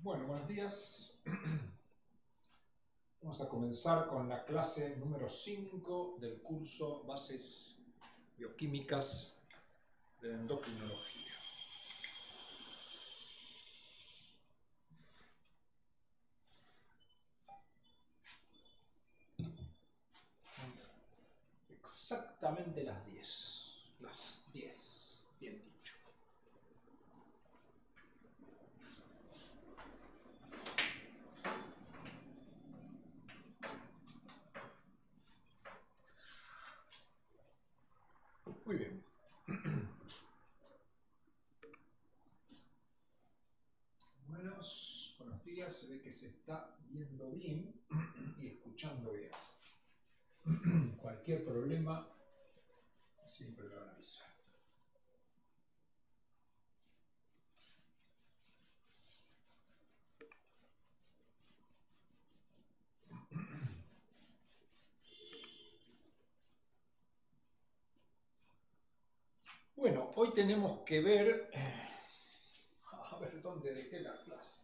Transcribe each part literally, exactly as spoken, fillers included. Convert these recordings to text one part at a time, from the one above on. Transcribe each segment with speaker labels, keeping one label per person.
Speaker 1: Bueno, buenos días. Vamos a comenzar con la clase número cinco del curso Bases Bioquímicas de la Endocrinología. Exactamente las diez. Las diez, bien dicho. Muy bien. Buenos, buenos días. Se ve que se está viendo bien y escuchando bien. Cualquier problema, siempre me van a avisar. Bueno, hoy tenemos que ver, a ver dónde dejé la clase.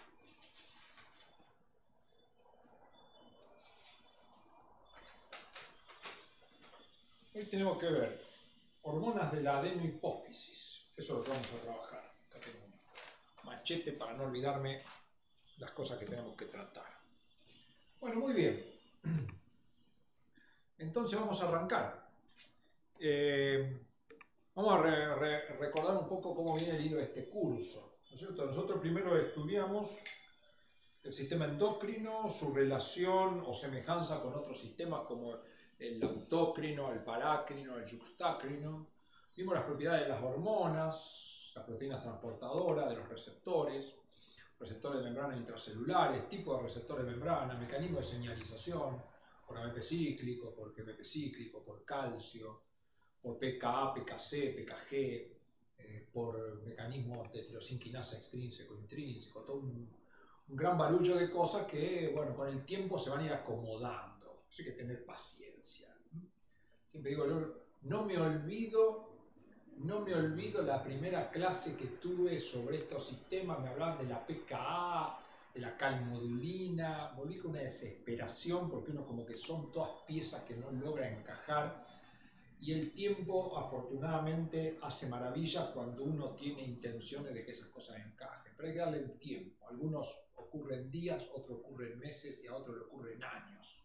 Speaker 1: Hoy tenemos que ver hormonas de la adenohipófisis. Eso es lo que vamos a trabajar. Acá tengo un machete para no olvidarme las cosas que tenemos que tratar. Bueno, muy bien. Entonces vamos a arrancar. Eh, vamos a re re recordar un poco cómo viene el hilo de este curso, ¿no es cierto? Nosotros primero estudiamos el sistema endocrino, su relación o semejanza con otros sistemas como el autócrino, el parácrino, el yuxtácrino. Vimos las propiedades de las hormonas, las proteínas transportadoras, de los receptores, receptores de membrana intracelulares, tipo de receptores de membrana, mecanismo de señalización, por A M P cíclico, por G M P cíclico, por calcio, por P K A, P K C, P K G, eh, por mecanismos de tirosinquinasa extrínseco, intrínseco, todo un, un gran barullo de cosas que, bueno, con el tiempo se van a ir acomodando. Eso hay que tener paciencia. Siempre digo, no me olvido, no me olvido la primera clase que tuve sobre estos sistemas, me hablaban de la P K A, de la calmodulina, volví con una desesperación porque uno como que son todas piezas que no logra encajar. Y el tiempo, afortunadamente, hace maravillas cuando uno tiene intenciones de que esas cosas encajen. Pero hay que darle un tiempo. Algunos ocurren días, otros ocurren meses y a otros le ocurren años.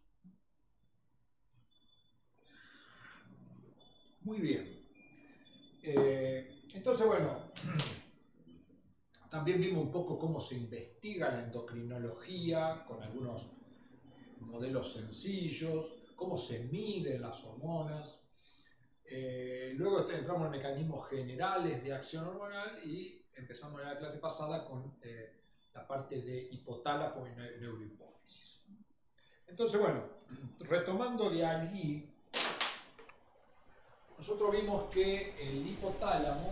Speaker 1: Muy bien. Eh, entonces, bueno, también vimos un poco cómo se investiga la endocrinología con algunos modelos sencillos, cómo se miden las hormonas. Eh, luego entramos en mecanismos generales de acción hormonal y empezamos en la clase pasada con eh, la parte de hipotálamo y neurohipófisis. Entonces, bueno, retomando de allí, nosotros vimos que el hipotálamo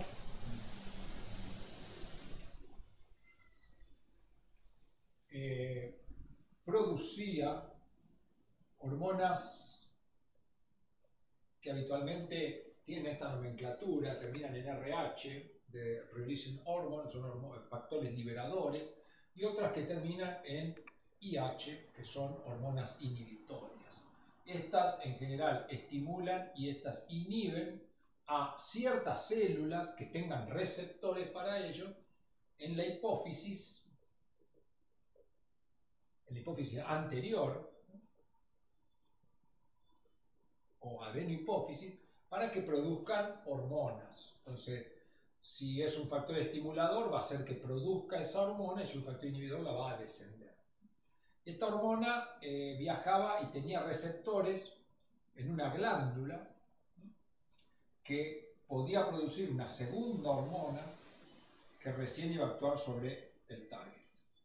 Speaker 1: eh, producía hormonas que habitualmente tienen esta nomenclatura, terminan en R H, de Releasing Hormones, son factores liberadores, y otras que terminan en I H, que son hormonas inhibitorias. Estas en general estimulan y estas inhiben a ciertas células que tengan receptores para ello en la hipófisis, en la hipófisis anterior o adenohipófisis, para que produzcan hormonas. Entonces, si es un factor estimulador, va a hacer que produzca esa hormona y si es un factor inhibidor, la va a descender. Esta hormona eh, viajaba y tenía receptores en una glándula que podía producir una segunda hormona que recién iba a actuar sobre el target.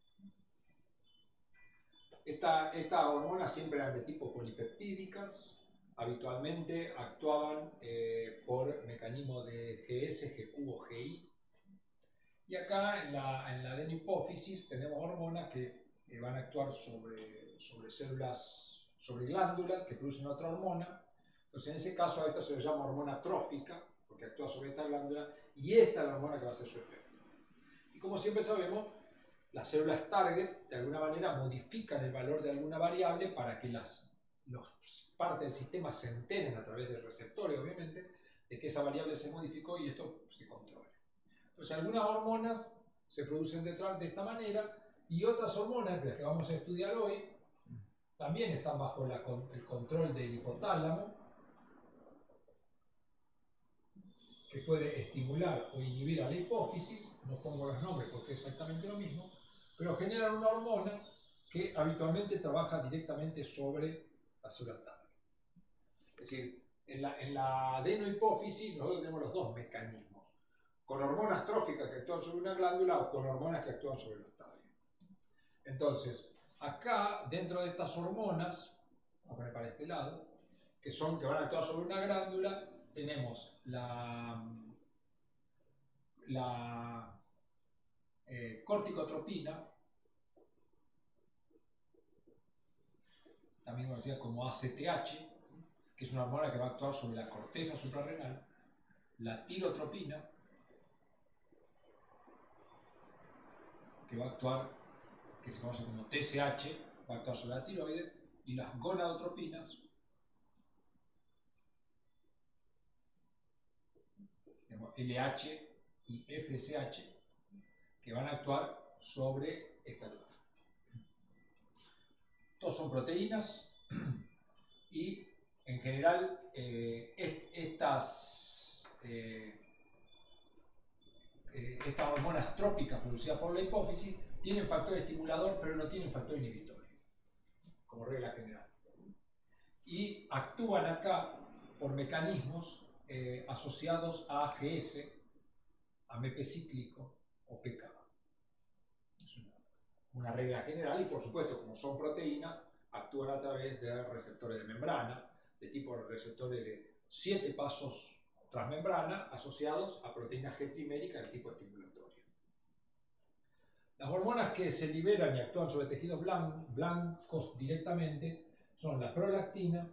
Speaker 1: Esta, estas hormonas siempre eran de tipo polipeptídicas. Habitualmente actuaban eh, por mecanismos de G S, G Q o G I. Y acá en la, en la adenohipófisis tenemos hormonas que eh, van a actuar sobre, sobre células, sobre glándulas que producen otra hormona. Entonces en ese caso a esta se le llama hormona trófica, porque actúa sobre esta glándula, y esta es la hormona que va a hacer su efecto. Y como siempre sabemos, las células target de alguna manera modifican el valor de alguna variable para que las los, parte del sistema se enteren a través del receptor, obviamente, de que esa variable se modificó y esto se controla. Entonces, algunas hormonas se producen detrás de esta manera y otras hormonas, las que vamos a estudiar hoy, también están bajo la, el control del hipotálamo, que puede estimular o inhibir a la hipófisis. No pongo los nombres porque es exactamente lo mismo, pero generan una hormona que habitualmente trabaja directamente sobre la célula target. Es decir, en la, en la adenohipófisis nosotros tenemos los dos mecanismos, con hormonas tróficas que actúan sobre una glándula o con hormonas que actúan sobre los target. Entonces, acá, dentro de estas hormonas, vamos a poner para este lado, que, son, que van a actuar sobre una glándula, tenemos la, la eh, corticotropina, también conocida como A C T H, que es una hormona que va a actuar sobre la corteza suprarrenal, la tirotropina, que va a actuar, que se conoce como T S H, va a actuar sobre la tiroides, y las gonadotropinas, L H y F S H, que van a actuar sobre esta glándula. Todos son proteínas y en general eh, estas, eh, eh, estas hormonas trópicas producidas por la hipófisis tienen factor estimulador pero no tienen factor inhibitorio, como regla general. Y actúan acá por mecanismos eh, asociados a A G S, a M P cíclico o P K. Es una, una regla general y por supuesto, como son proteínas, actúan a través de receptores de membrana, de tipo receptores de siete pasos transmembrana asociados a proteínas G trimérica de tipo estimulatorio. Las hormonas que se liberan y actúan sobre tejidos blan blancos directamente son la prolactina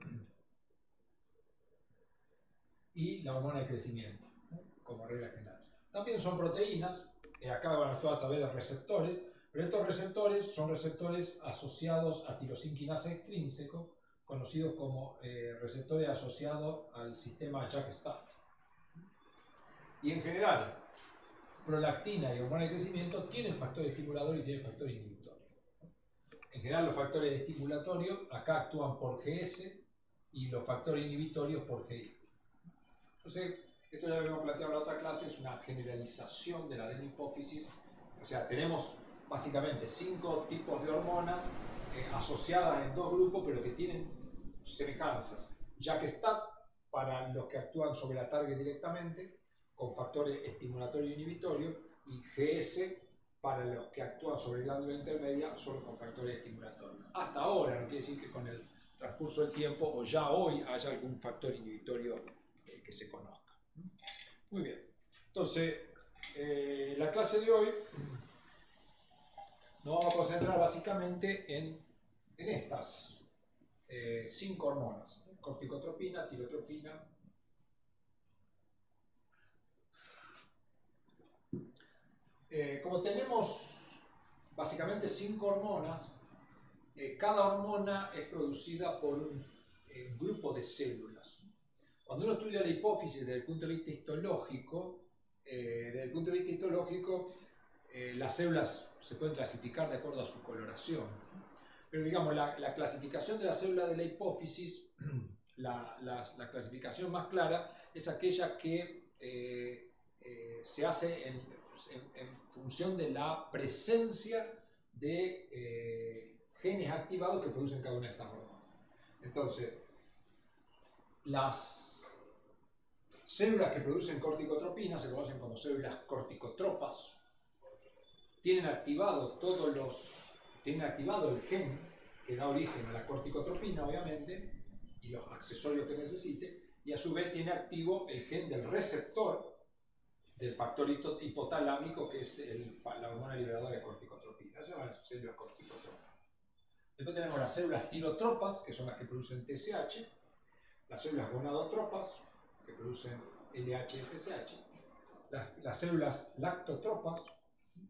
Speaker 1: y la hormona de crecimiento, ¿no? Como regla general. También son proteínas, eh, acá van a actuar a través de receptores, pero estos receptores son receptores asociados a tirosinquinasa extrínseco, conocidos como eh, receptores asociados al sistema JAK-STAT. Y en general, prolactina y hormona de crecimiento tienen factor estimulador y tienen factor inhibitorio. En general, los factores estimulatorios acá actúan por G S y los factores inhibitorios por G I. Entonces, esto ya lo habíamos planteado en la otra clase, es una generalización de la adenohipófisis. O sea, tenemos básicamente cinco tipos de hormonas eh, asociadas en dos grupos, pero que tienen semejanzas. JAK-STAT para los que actúan sobre la target directamente, con factores estimulatorio e inhibitorio, y G S para los que actúan sobre glándula intermedia solo con factores estimulatorios. Hasta ahora, no quiere decir que con el transcurso del tiempo o ya hoy haya algún factor inhibitorio eh, que se conozca. Muy bien, entonces eh, la clase de hoy nos vamos a concentrar básicamente en, en estas eh, cinco hormonas: corticotropina, tirotropina, Eh, como tenemos básicamente cinco hormonas, eh, cada hormona es producida por un eh, grupo de células. Cuando uno estudia la hipófisis desde el punto de vista histológico, eh, desde el punto de vista histológico, eh, las células se pueden clasificar de acuerdo a su coloración. Pero digamos, la, la clasificación de las células de la hipófisis, la, la, la clasificación más clara, es aquella que eh, eh, se hace en, en, en función de la presencia de eh, genes activados que producen cada una de estas hormonas. Entonces, las células que producen corticotropina se conocen como células corticotropas, tienen activado todos los, tienen activado el gen que da origen a la corticotropina, obviamente, y los accesorios que necesite, y a su vez tiene activo el gen del receptor del factor hipotalámico, que es el, la hormona liberadora de corticotropina. Se llaman células corticotropas. Después tenemos las células tirotropas, que son las que producen T S H, las células gonadotropas, que producen L H y F S H, las, las células lactotropas,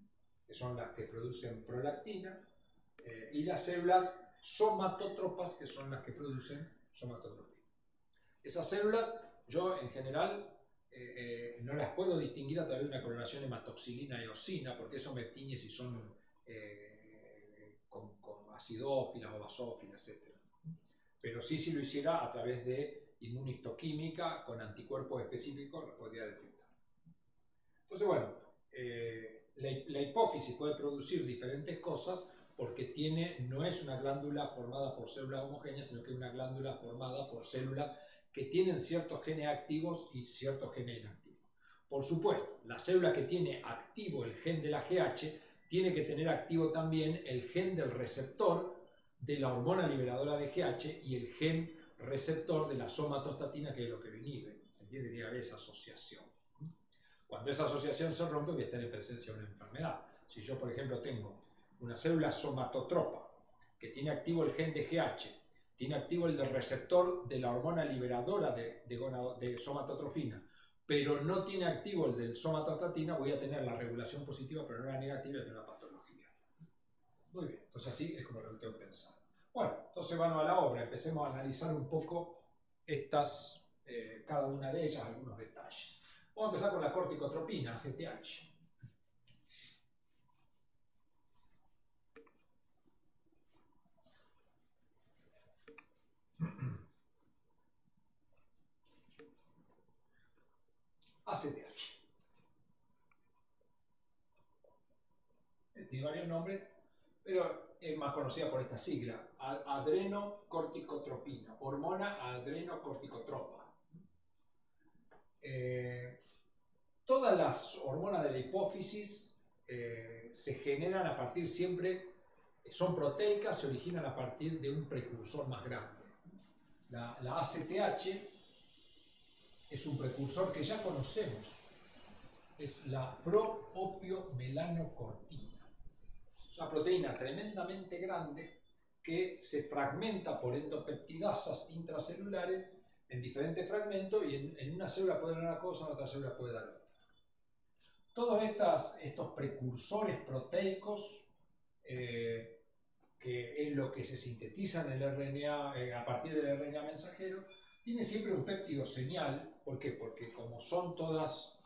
Speaker 1: que son las que producen prolactina, eh, y las células somatótropas, que son las que producen somatotropina. Esas células, yo en general eh, eh, no las puedo distinguir a través de una coloración hematoxilina y eosina, porque eso me tiñe si son eh, con, con acidófilas o basófilas, etcétera. Pero sí, si lo hiciera a través de inmunistoquímica con anticuerpos específicos, lo podría detectar. Entonces, bueno, eh, la, la hipófisis puede producir diferentes cosas porque tiene, no es una glándula formada por células homogéneas, sino que es una glándula formada por células que tienen ciertos genes activos y ciertos genes inactivos. Por supuesto, la célula que tiene activo el gen de la G H tiene que tener activo también el gen del receptor de la hormona liberadora de G H y el gen receptor de la somatostatina, que es lo que lo inhibe. Se entiende que tiene que haber esa asociación. Cuando esa asociación se rompe, voy a estar en presencia de una enfermedad. Si yo, por ejemplo, tengo una célula somatotropa que tiene activo el gen de G H, tiene activo el del receptor de la hormona liberadora de, de, de somatotrofina, pero no tiene activo el del somatostatina, voy a tener la regulación positiva, pero no la negativa, y a tener la patología. Muy bien, entonces así es como lo tengo que pensar. Bueno, entonces vamos a la obra, empecemos a analizar un poco estas, eh, cada una de ellas, algunos detalles. Vamos a empezar con la corticotropina, A C T H. A C T H. Tiene varios nombres, pero es más conocida por esta sigla, adrenocorticotropina, hormona adrenocorticotropa. Eh, todas las hormonas de la hipófisis eh, se generan a partir siempre, son proteicas, se originan a partir de un precursor más grande. La, la A C T H es un precursor que ya conocemos, es la pro-opiomelanocortina. Es una proteína tremendamente grande que se fragmenta por endopeptidasas intracelulares en diferentes fragmentos y en, en una célula puede dar una cosa, en otra célula puede dar otra. Todos estas, estos precursores proteicos, eh, que es lo que se sintetiza en el R N A, eh, a partir del R N A mensajero, tiene siempre un péptido señal. ¿Por qué? Porque como son todas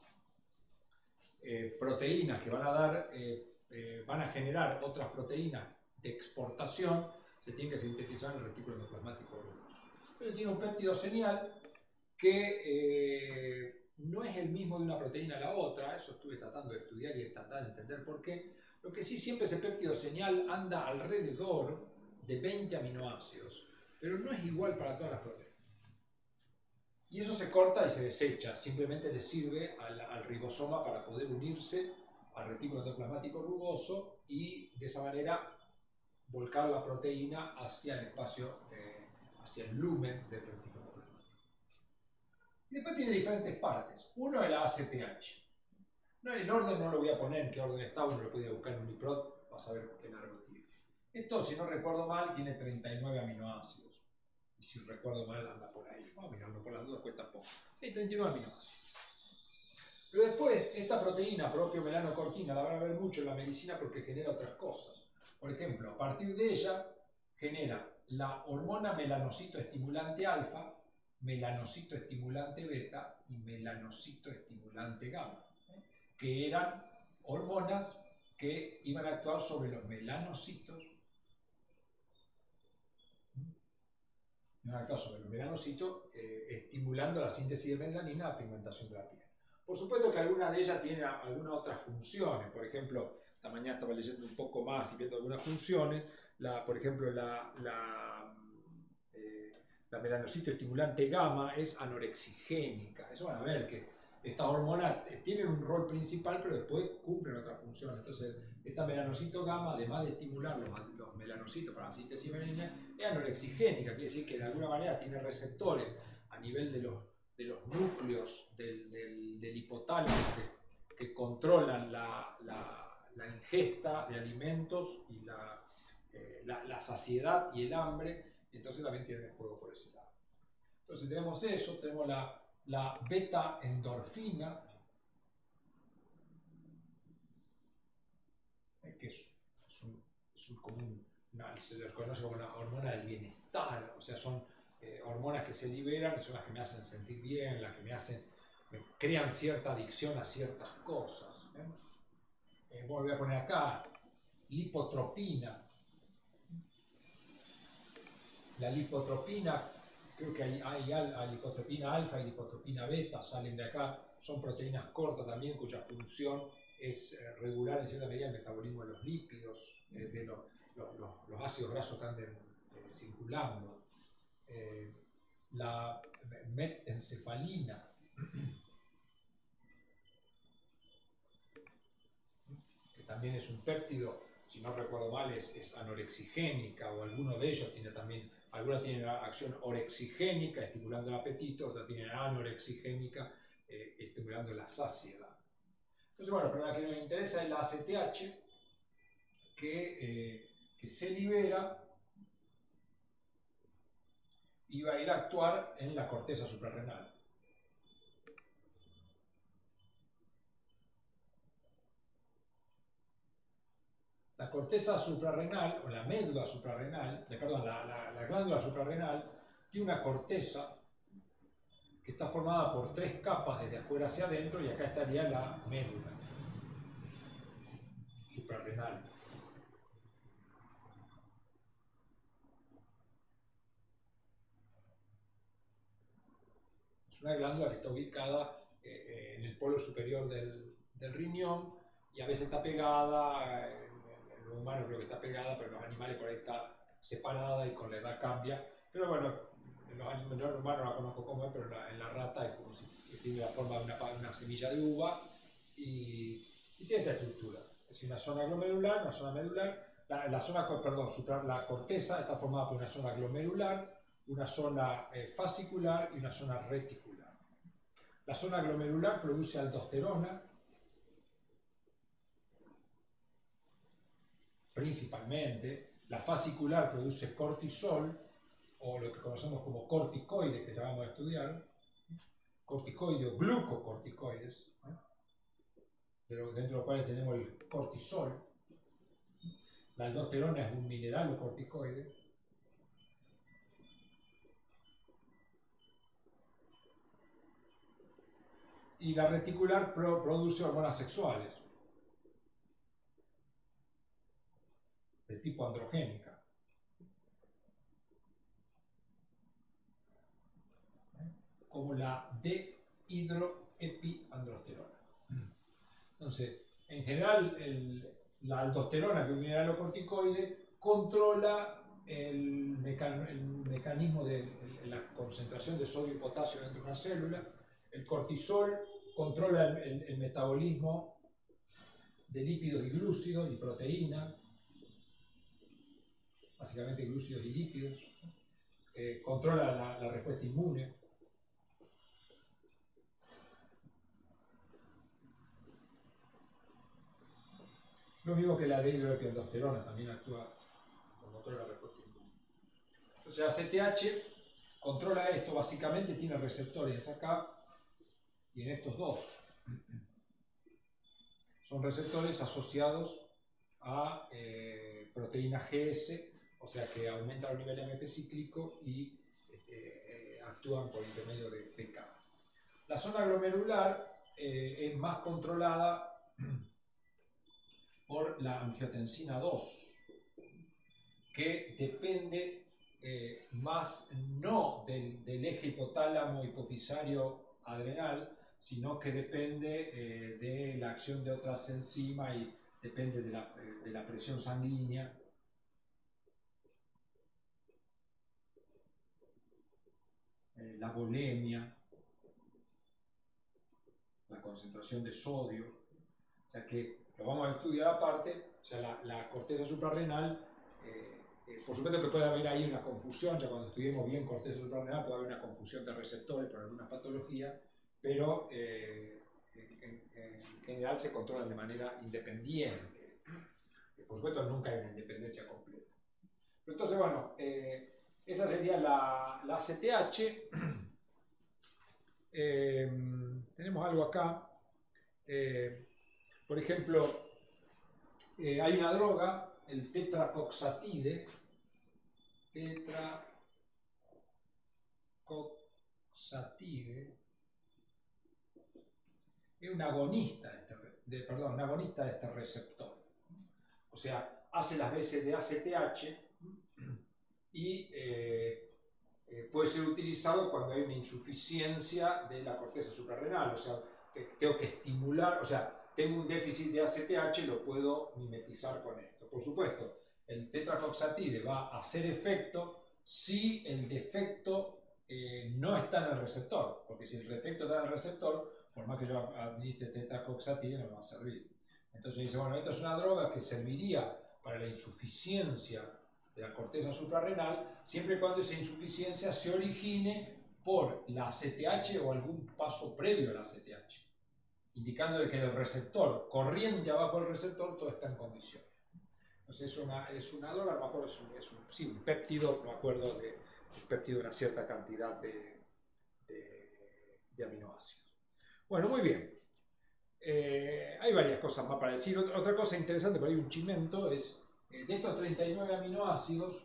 Speaker 1: eh, proteínas que van a dar, eh, eh, van a generar otras proteínas de exportación, se tiene que sintetizar en el retículo endoplasmático rugoso. Entonces tiene un péptido señal que eh, no es el mismo de una proteína a la otra, eso estuve tratando de estudiar y tratar de entender por qué. Lo que sí, siempre ese péptido señal anda alrededor de veinte aminoácidos, pero no es igual para todas las proteínas. Y eso se corta y se desecha, simplemente le sirve al, al ribosoma para poder unirse al retículo endoplasmático rugoso y de esa manera volcar la proteína hacia el espacio, eh, hacia el lumen del retículo endoplasmático. Y después tiene diferentes partes. Uno es la A C T H. No, el orden no lo voy a poner en qué orden está, uno lo puede buscar en Uniprot para saber qué largo tiene. Esto, si no recuerdo mal, tiene treinta y nueve aminoácidos. Y si recuerdo mal, anda por ahí. Vamos a mirarlo por las dudas, cuesta poco. Hay treinta y nueve aminoácidos. Pero después, esta proteína, propiomelanocortina, la van a ver mucho en la medicina porque genera otras cosas. Por ejemplo, a partir de ella, genera la hormona melanocito estimulante alfa, melanocito estimulante beta y melanocito estimulante gamma, ¿eh? Que eran hormonas que iban a actuar sobre los melanocitos, iban a actuar sobre los melanocitos, eh, estimulando la síntesis de melanina, la pigmentación de la piel. Por supuesto que algunas de ellas tienen algunas otras funciones. Por ejemplo, esta mañana estaba leyendo un poco más y viendo algunas funciones. La, por ejemplo, la, la, eh, la melanocito estimulante gamma es anorexigénica. Eso van a ver que estas hormonas tienen un rol principal, pero después cumplen otras funciones. Entonces, esta melanocito gamma, además de estimular los, los melanocitos para la síntesis melanina, es anorexigénica, quiere decir que de alguna manera tiene receptores a nivel de los, de los núcleos del, del, del hipotálamo que, que controlan la, la, la ingesta de alimentos y la, eh, la, la saciedad y el hambre, entonces también tienen juego por ese lado. Entonces tenemos eso, tenemos la la beta-endorfina, eh, que es, es, un, es un, como un, una, se les conoce como una hormona del bienestar, o sea, son eh, hormonas que se liberan y son las que me hacen sentir bien, las que me hacen, me crean cierta adicción a ciertas cosas. ¿eh? Eh, bueno, voy a poner acá, lipotropina. La lipotropina, creo que hay, hay, hay lipotropina alfa y lipotropina beta, salen de acá, son proteínas cortas también cuya función es eh, regular en cierta medida el metabolismo de los lípidos, eh, de lo, lo, lo, los ácidos grasos que anden eh, circulando. Eh, la metencefalina, que también es un péptido, si no recuerdo mal, es, es anorexigénica, o alguno de ellos tiene también, alguna tiene acción orexigénica, estimulando el apetito, otra tiene anorexigénica, eh, estimulando la saciedad. Entonces, bueno, pero la que nos interesa es la A C T H, que, eh, que se libera y va a ir a actuar en la corteza suprarrenal. La corteza suprarrenal, o la médula suprarrenal, perdón, la, la, la glándula suprarrenal, tiene una corteza que está formada por tres capas desde afuera hacia adentro, y acá estaría la médula suprarrenal. Es una glándula que está ubicada eh, en el polo superior del, del riñón, y a veces está pegada, en, en los humanos creo que está pegada, pero en los animales por ahí está separada y con la edad cambia. Pero bueno, en los animales humanos no la conozco cómo es, pero en la, en la rata es como si tiene la forma de una, una semilla de uva y, y tiene esta estructura. Es decir, una zona glomerular, una zona medular. La, la zona, perdón, supra, la corteza está formada por una zona glomerular, una zona eh, fascicular y una zona reticular. La zona glomerular produce aldosterona, principalmente. La fascicular produce cortisol, o lo que conocemos como corticoides, que ya vamos a estudiar, corticoides o glucocorticoides, ¿eh? dentro de los cuales tenemos el cortisol. La aldosterona es un mineral o corticoide. Y la reticular pro produce hormonas sexuales del tipo androgénica, ¿eh? como la dehidroepiandrosterona. Entonces, en general, el, la aldosterona, que es un mineral o corticoide, controla el, mecan el mecanismo de el, la concentración de sodio y potasio dentro de una célula. El cortisol controla el, el, el metabolismo de lípidos y glúcidos y proteínas, básicamente glúcidos y lípidos. Eh, controla la, la respuesta inmune. Lo mismo que la dehidroepiandrosterona también actúa como motor de la respuesta inmune. Entonces, A C T H controla esto, básicamente tiene receptores acá y en estos dos. Son receptores asociados a eh, proteína G S, o sea que aumentan el nivel M P cíclico y eh, eh, actúan por intermedio de P K. La zona glomerular eh, es más controlada por la angiotensina dos, que depende eh, más no del, del eje hipotálamo hipofisario adrenal, sino que depende eh, de la acción de otras enzimas y depende de la, eh, de la presión sanguínea. Eh, la bulimia, la concentración de sodio, o sea que lo vamos a estudiar aparte. O sea, la, la corteza suprarrenal, eh, eh, por supuesto que puede haber ahí una confusión, ya cuando estudiemos bien corteza suprarrenal puede haber una confusión de receptores por algunas patologías, pero eh, en, en, en general se controlan de manera independiente. Por supuesto nunca hay una independencia completa. Pero entonces, bueno, eh, esa sería la, la A C T H. Eh, tenemos algo acá. Eh, por ejemplo, eh, hay una droga, el tetracoxatide, tetracoxatide, es un agonista de este, de, perdón, un agonista de este receptor. O sea, hace las veces de A C T H y eh, eh, puede ser utilizado cuando hay una insuficiencia de la corteza suprarrenal. O sea, que tengo que estimular, o sea, tengo un déficit de A C T H, lo puedo mimetizar con esto. Por supuesto, el tetracoxatide va a hacer efecto si el defecto eh, no está en el receptor, porque si el defecto está en el receptor, por más que yo administre tetracoxatide, no me va a servir. Entonces dice, bueno, esto es una droga que serviría para la insuficiencia de la corteza suprarrenal, siempre y cuando esa insuficiencia se origine por la A C T H o algún paso previo a la A C T H, indicando de que del receptor, corriente abajo del receptor, todo está en condiciones. Entonces es una, es una droga, no me acuerdo, es un, es un, sí, un péptido, no me acuerdo de un péptido de una cierta cantidad de, de, de aminoácidos. Bueno, muy bien. Eh, hay varias cosas más para decir. Otra, otra cosa interesante, por ahí un chimento, es eh, de estos treinta y nueve aminoácidos,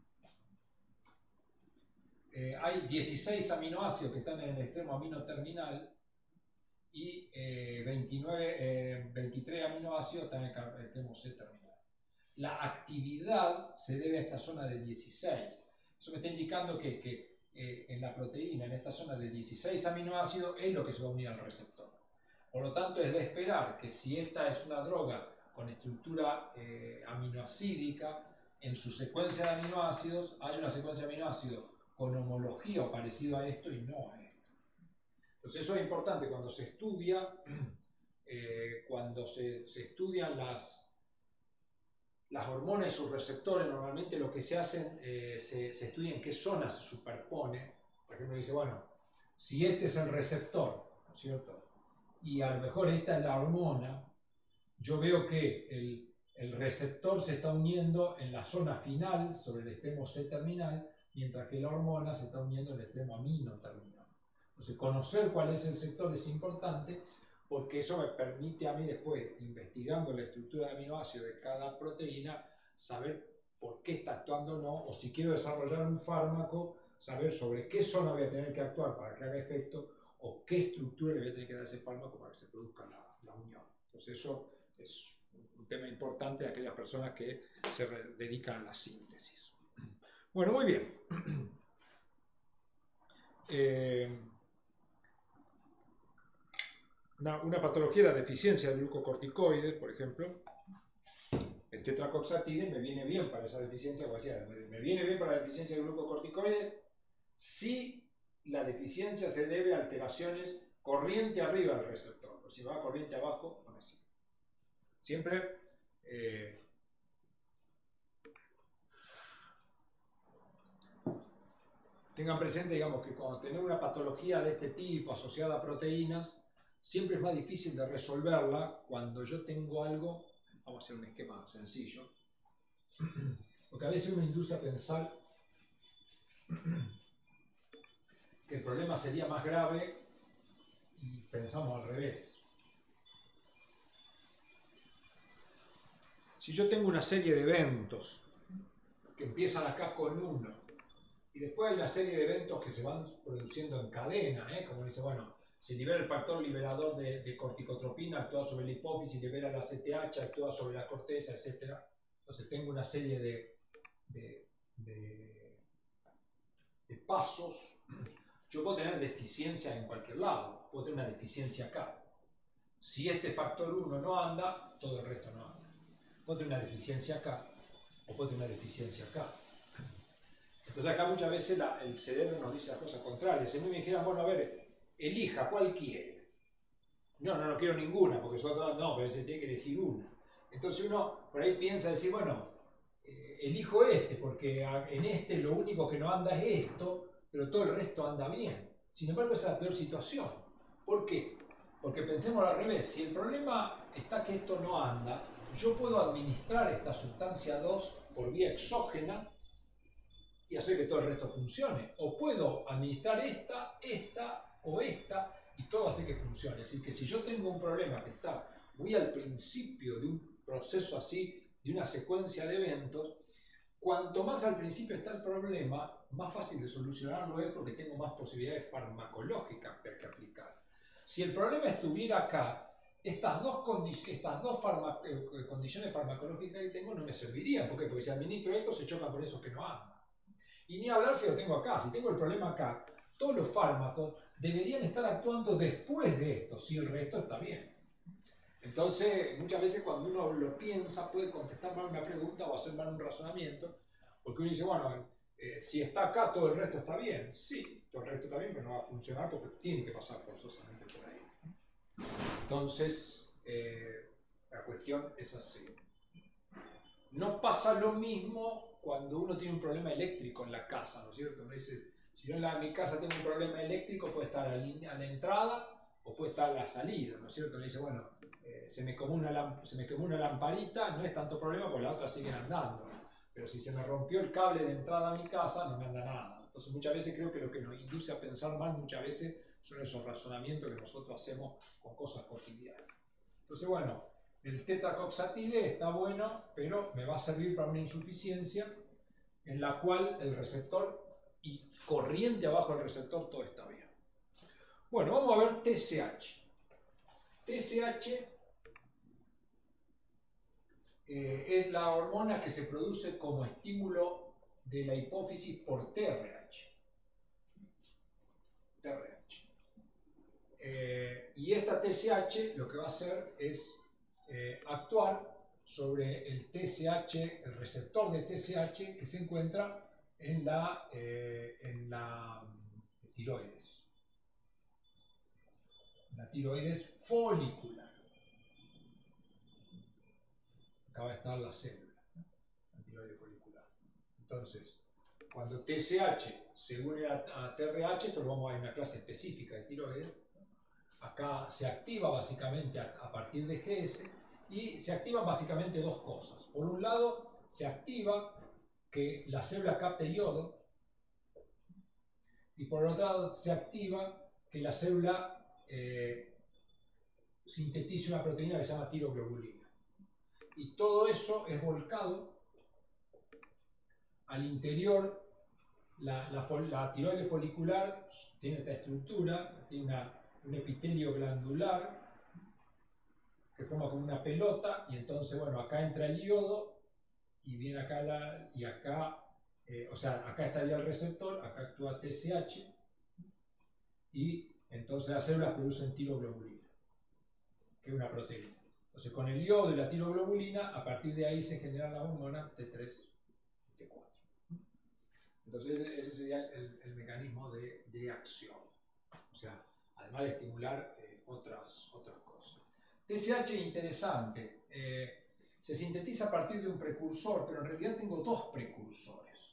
Speaker 1: eh, hay dieciséis aminoácidos que están en el extremo amino terminal y eh, veintinueve, eh, veintitrés aminoácidos están en el extremo C terminal. La actividad se debe a esta zona de dieciséis. Eso me está indicando que, que eh, en la proteína, en esta zona de dieciséis aminoácidos, es lo que se va a unir al receptor. Por lo tanto, es de esperar que si esta es una droga con estructura eh, aminoacídica, en su secuencia de aminoácidos haya una secuencia de aminoácidos con homología o parecido a esto y no a esto. Entonces eso es importante cuando se estudia, eh, cuando se, se estudian las, las hormonas y sus receptores, normalmente lo que se hacen, eh, se, se estudia en qué zona se superpone. Por ejemplo, dice, bueno, si este es el receptor, ¿no es cierto?, y a lo mejor esta es la hormona, yo veo que el, el receptor se está uniendo en la zona final sobre el extremo C terminal, mientras que la hormona se está uniendo en el extremo amino terminal. Entonces, conocer cuál es el sector es importante porque eso me permite a mí después, investigando la estructura de aminoácidos de cada proteína, saber por qué está actuando o no, o si quiero desarrollar un fármaco, saber sobre qué zona voy a tener que actuar para que haga efecto, o qué estructura le voy a tener que dar a ese fármaco para que se produzca la, la unión. Entonces eso es un tema importante de aquellas personas que se dedican a la síntesis. Bueno, muy bien. Eh, una, una patología es la deficiencia de glucocorticoides, por ejemplo. El tetracoxatide me viene bien para esa deficiencia, como decía, me viene bien para la deficiencia de glucocorticoides si la deficiencia se debe a alteraciones corriente arriba del receptor, o si va corriente abajo, no me sirve. Siempre eh, tengan presente, digamos, que cuando tenemos una patología de este tipo asociada a proteínas, siempre es más difícil de resolverla cuando yo tengo algo, vamos a hacer un esquema sencillo, porque a veces uno induce a pensar que el problema sería más grave y pensamos al revés. Si yo tengo una serie de eventos que empiezan acá con uno y después hay una serie de eventos que se van produciendo en cadena, ¿eh? Como dice, bueno, se libera el factor liberador de, de corticotropina, actúa sobre la hipófisis, libera la C T H, actúa sobre la corteza, etcétera. Entonces tengo una serie de, de, de, de pasos. Yo puedo tener deficiencia en cualquier lado, puedo tener una deficiencia acá. Si este factor uno no anda, todo el resto no anda. Puedo tener una deficiencia acá, o puedo tener una deficiencia acá. Entonces acá muchas veces la, el cerebro nos dice las cosas contrarias. Si a mí me dijeran, bueno, a ver, elija, ¿cuál quiere? No, no, no quiero ninguna, porque son todas, no, pero se tiene que elegir una. Entonces uno por ahí piensa decir, bueno, eh, elijo este, porque en este lo único que no anda es esto, pero todo el resto anda bien. Sin embargo, esa es la peor situación. ¿Por qué? Porque pensemos al revés, si el problema está que esto no anda, yo puedo administrar esta sustancia dos por vía exógena y hacer que todo el resto funcione. O puedo administrar esta, esta o esta y todo hace que funcione. Así que si yo tengo un problema que está muy al principio de un proceso así de una secuencia de eventos, cuanto más al principio está el problema, más fácil de solucionarlo es porque tengo más posibilidades farmacológicas que aplicar. Si el problema estuviera acá, estas dos, estas dos farma condiciones farmacológicas que tengo no me servirían. ¿Por qué? Porque si administro esto se chocan con esos que no andan. Y ni hablar si lo tengo acá. Si tengo el problema acá, todos los fármacos deberían estar actuando después de esto, si el resto está bien. Entonces, muchas veces cuando uno lo piensa, puede contestar mal una pregunta o hacer mal un razonamiento, porque uno dice, bueno, eh, si está acá, todo el resto está bien. Sí, todo el resto está bien, pero no va a funcionar porque tiene que pasar forzosamente por ahí. Entonces, eh, la cuestión es así. No pasa lo mismo cuando uno tiene un problema eléctrico en la casa, ¿no es cierto? Uno dice, si yo en, la, en mi casa tengo un problema eléctrico, puede estar a la, a la entrada o puede estar a la salida, ¿no es cierto? Le dice, bueno, eh, se, me quemó una, se me quemó una lamparita, no es tanto problema porque las otras siguen andando. Pero si se me rompió el cable de entrada a mi casa, no me anda nada. Entonces muchas veces creo que lo que nos induce a pensar mal muchas veces son esos razonamientos que nosotros hacemos con cosas cotidianas. Entonces, bueno, el tetracoxatide está bueno, pero me va a servir para una insuficiencia en la cual el receptor y corriente abajo del receptor todo está bien. Bueno, vamos a ver T S H. T S H eh, es la hormona que se produce como estímulo de la hipófisis por T R H. T R H. Eh, y esta T S H lo que va a hacer es eh, actuar sobre el T S H, el receptor de T S H que se encuentra en la, eh, en la tiroides. La tiroides folicular. Acá va a estar la célula, ¿no? La tiroides folicular. Entonces, cuando T S H se une a, a T R H, esto lo vamos a ver en una clase específica de tiroides. Acá se activa básicamente a, a partir de G S y se activan básicamente dos cosas. Por un lado, se activa que la célula capte yodo y por otro lado se activa que la célula eh, sintetice una proteína que se llama tiroglobulina. Y todo eso es volcado al interior. La, la, la tiroides folicular tiene esta estructura, tiene una, un epitelio glandular que forma como una pelota, y entonces, bueno, acá entra el yodo y viene acá la, y acá, eh, o sea, acá estaría el receptor, acá actúa T S H y entonces las células producen tiroglobulina, que es una proteína. Entonces, con el yodo y la tiroglobulina, a partir de ahí se generan las hormonas T tres y T cuatro. Entonces, ese sería el, el mecanismo de, de acción. O sea, además de estimular eh, otras, otras cosas. T S H es interesante. Eh, se sintetiza a partir de un precursor, pero en realidad tengo dos precursores.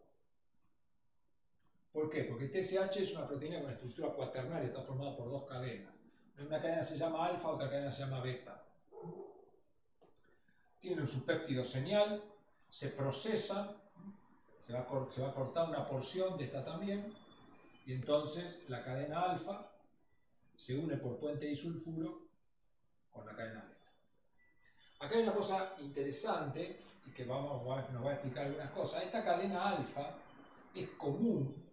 Speaker 1: ¿Por qué? Porque T S H es una proteína con estructura cuaternaria, está formada por dos cadenas. Una cadena se llama alfa, otra cadena se llama beta. Tiene un subpéptido señal, se procesa, se va, a, se va a cortar una porción de esta también, y entonces la cadena alfa se une por puente disulfuro con la cadena beta. Acá hay una cosa interesante, y que vamos, nos va a explicar algunas cosas. Esta cadena alfa es común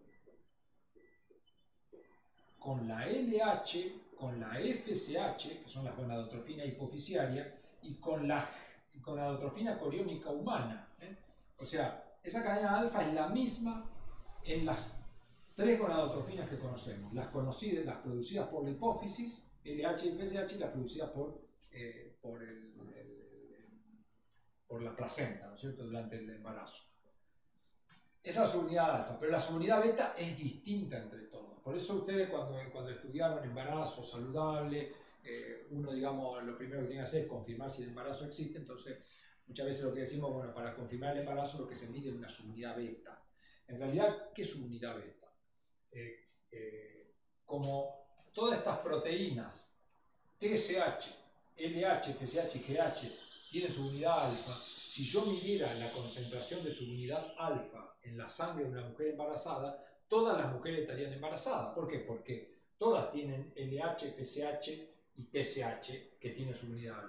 Speaker 1: con la L H, con la F S H, que son las gonadotrofinas hipofisiarias, y con la, con la gonadotrofina coriónica humana. ¿eh? O sea, esa cadena alfa es la misma en las tres gonadotrofinas que conocemos. Las conocidas, las producidas por la hipófisis, L H y F S H, y las producidas por, eh, por, el, el, por la placenta, ¿no es cierto?, durante el embarazo. Esa es la subunidad alfa, pero la subunidad beta es distinta entre todos. Por eso ustedes cuando, cuando estudiaron embarazo saludable, eh, uno, digamos, lo primero que tiene que hacer es confirmar si el embarazo existe. Entonces, muchas veces lo que decimos, bueno, para confirmar el embarazo lo que se mide es una subunidad beta. En realidad, ¿qué es subunidad beta? Eh, eh, como todas estas proteínas, T S H, L H, F S H y G H, tienen subunidad alfa, si yo midiera la concentración de subunidad alfa en la sangre de una mujer embarazada, todas las mujeres estarían embarazadas. ¿Por qué? Porque todas tienen L H, F S H y T S H que tienen subunidad alfa.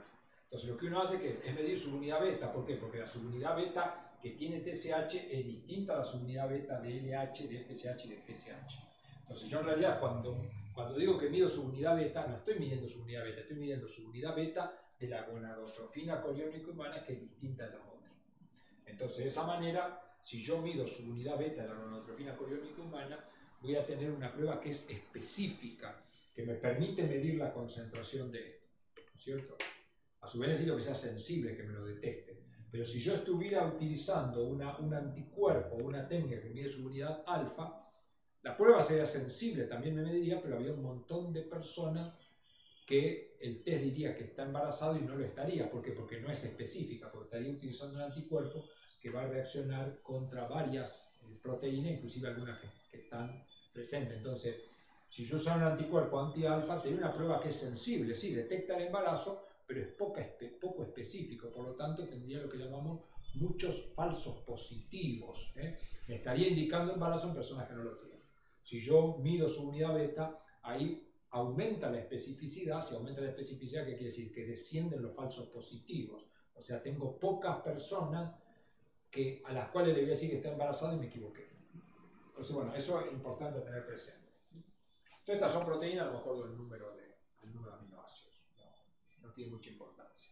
Speaker 1: Entonces lo que uno hace que es, es medir subunidad beta. ¿Por qué? Porque la subunidad beta que tiene T S H es distinta a la subunidad beta de L H, de F S H y de G S H. Entonces yo en realidad cuando, cuando digo que mido subunidad beta, no estoy midiendo subunidad beta, estoy midiendo subunidad beta de la gonadotrofina coriónica humana, que es distinta de las otras. Entonces de esa manera, si yo mido subunidad beta de la gonadotrofina coriónica humana, voy a tener una prueba que es específica, que me permite medir la concentración de esto, ¿no es cierto? A su vez necesito que sea sensible, que me lo detecte. Pero si yo estuviera utilizando una, un anticuerpo, una técnica que mide subunidad alfa, la prueba sería sensible, también me mediría, pero había un montón de personas que el test diría que está embarazado y no lo estaría. ¿Por qué? Porque no es específica, porque estaría utilizando un anticuerpo que va a reaccionar contra varias proteínas, inclusive algunas que, que están presentes. Entonces, si yo uso un anticuerpo anti-alfa, tendría una prueba que es sensible, sí, detecta el embarazo, pero es poca, poco específico, por lo tanto tendría lo que llamamos muchos falsos positivos. ¿eh? Me estaría indicando embarazo en personas que no lo tienen. Si yo mido su unidad beta, ahí aumenta la especificidad. Si aumenta la especificidad, ¿qué quiere decir? Que descienden los falsos positivos. O sea, tengo pocas personas que, a las cuales le voy a decir que está embarazada y me equivoqué. Entonces, bueno, eso es importante tener presente. Entonces, estas son proteínas, no me acuerdo el número de, el número de aminoácidos. No, no tiene mucha importancia.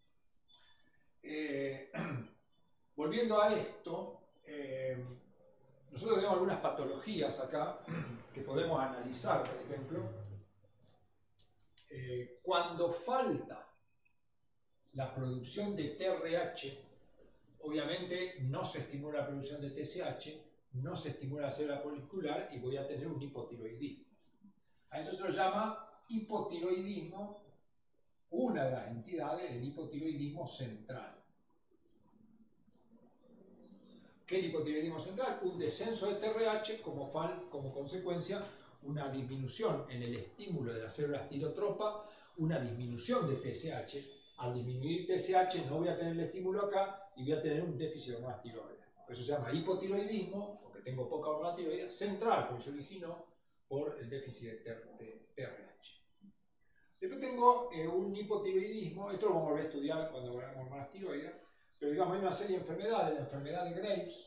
Speaker 1: Eh, volviendo a esto, eh, nosotros tenemos algunas patologías acá que podemos analizar, por ejemplo. Eh, cuando falta la producción de T R H, obviamente no se estimula la producción de T S H, no se estimula la célula folicular y voy a tener un hipotiroidismo. A eso se lo llama hipotiroidismo, una de las entidades del hipotiroidismo central. ¿Qué es el hipotiroidismo central? Un descenso de T R H como, fal, como consecuencia una disminución en el estímulo de las células tirotropa, una disminución de T S H. Al disminuir T S H no voy a tener el estímulo acá y voy a tener un déficit de hormonas tiroides. Por eso se llama hipotiroidismo, porque tengo poca hormona tiroidea, central, porque se originó por el déficit de T R H. Después tengo eh, un hipotiroidismo, esto lo vamos a volver a estudiar cuando veamos hormonas tiroides, pero digamos hay una serie de enfermedades, la enfermedad de Graves.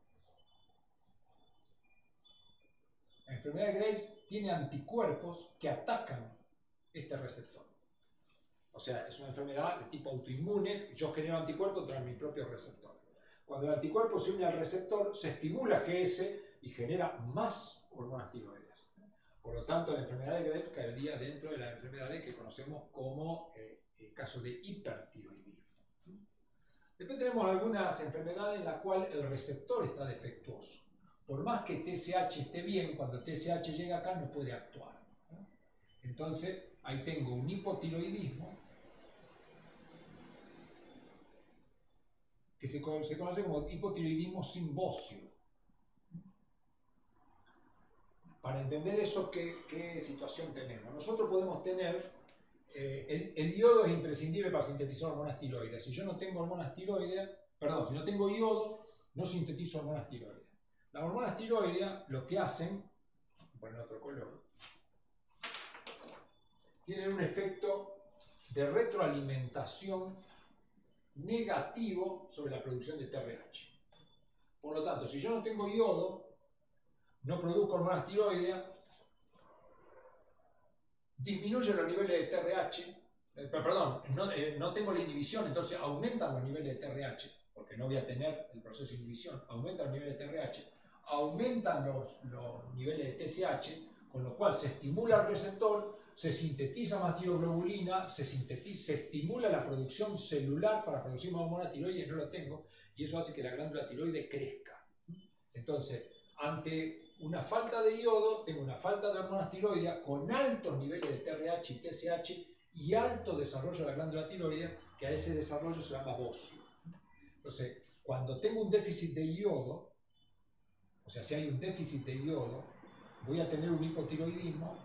Speaker 1: La enfermedad de Graves tiene anticuerpos que atacan este receptor. O sea, es una enfermedad de tipo autoinmune, yo genero anticuerpos contra mi propio receptor. Cuando el anticuerpo se une al receptor, se estimula G S y genera más hormonas tiroides. Por lo tanto, la enfermedad de Graves caería dentro de las enfermedades que conocemos como eh, el caso de hipertiroidismo. Después tenemos algunas enfermedades en las cuales el receptor está defectuoso. Por más que T S H esté bien, cuando T S H llega acá no puede actuar. ¿no? Entonces, ahí tengo un hipotiroidismo que se, se conoce como hipotiroidismo sin bocio. Para entender eso, ¿qué, qué situación tenemos? Nosotros podemos tener, eh, el, el yodo es imprescindible para sintetizar hormonas tiroides. Si yo no tengo hormonas tiroides, perdón, si no tengo yodo, no sintetizo hormonas tiroides. Las hormonas tiroides lo que hacen, voy a poner otro color, tienen un efecto de retroalimentación negativo sobre la producción de T R H. Por lo tanto, si yo no tengo yodo, no produzco hormonas tiroides, disminuye los niveles de T R H, eh, perdón, no, eh, no tengo la inhibición, entonces aumentan los niveles de T R H, porque no voy a tener el proceso de inhibición, aumentan los niveles de T R H, aumentan los, los niveles de T S H, con lo cual se estimula el receptor, se sintetiza más tiroglobulina, se, sintetiza, se estimula la producción celular para producir más hormona tiroides, no lo tengo, y eso hace que la glándula tiroide crezca. Entonces, ante una falta de yodo, tengo una falta de hormonas tiroides con altos niveles de T R H y T S H y alto desarrollo de la glándula tiroide, que a ese desarrollo se llama bocio. Entonces, cuando tengo un déficit de yodo, o sea, si hay un déficit de yodo, voy a tener un hipotiroidismo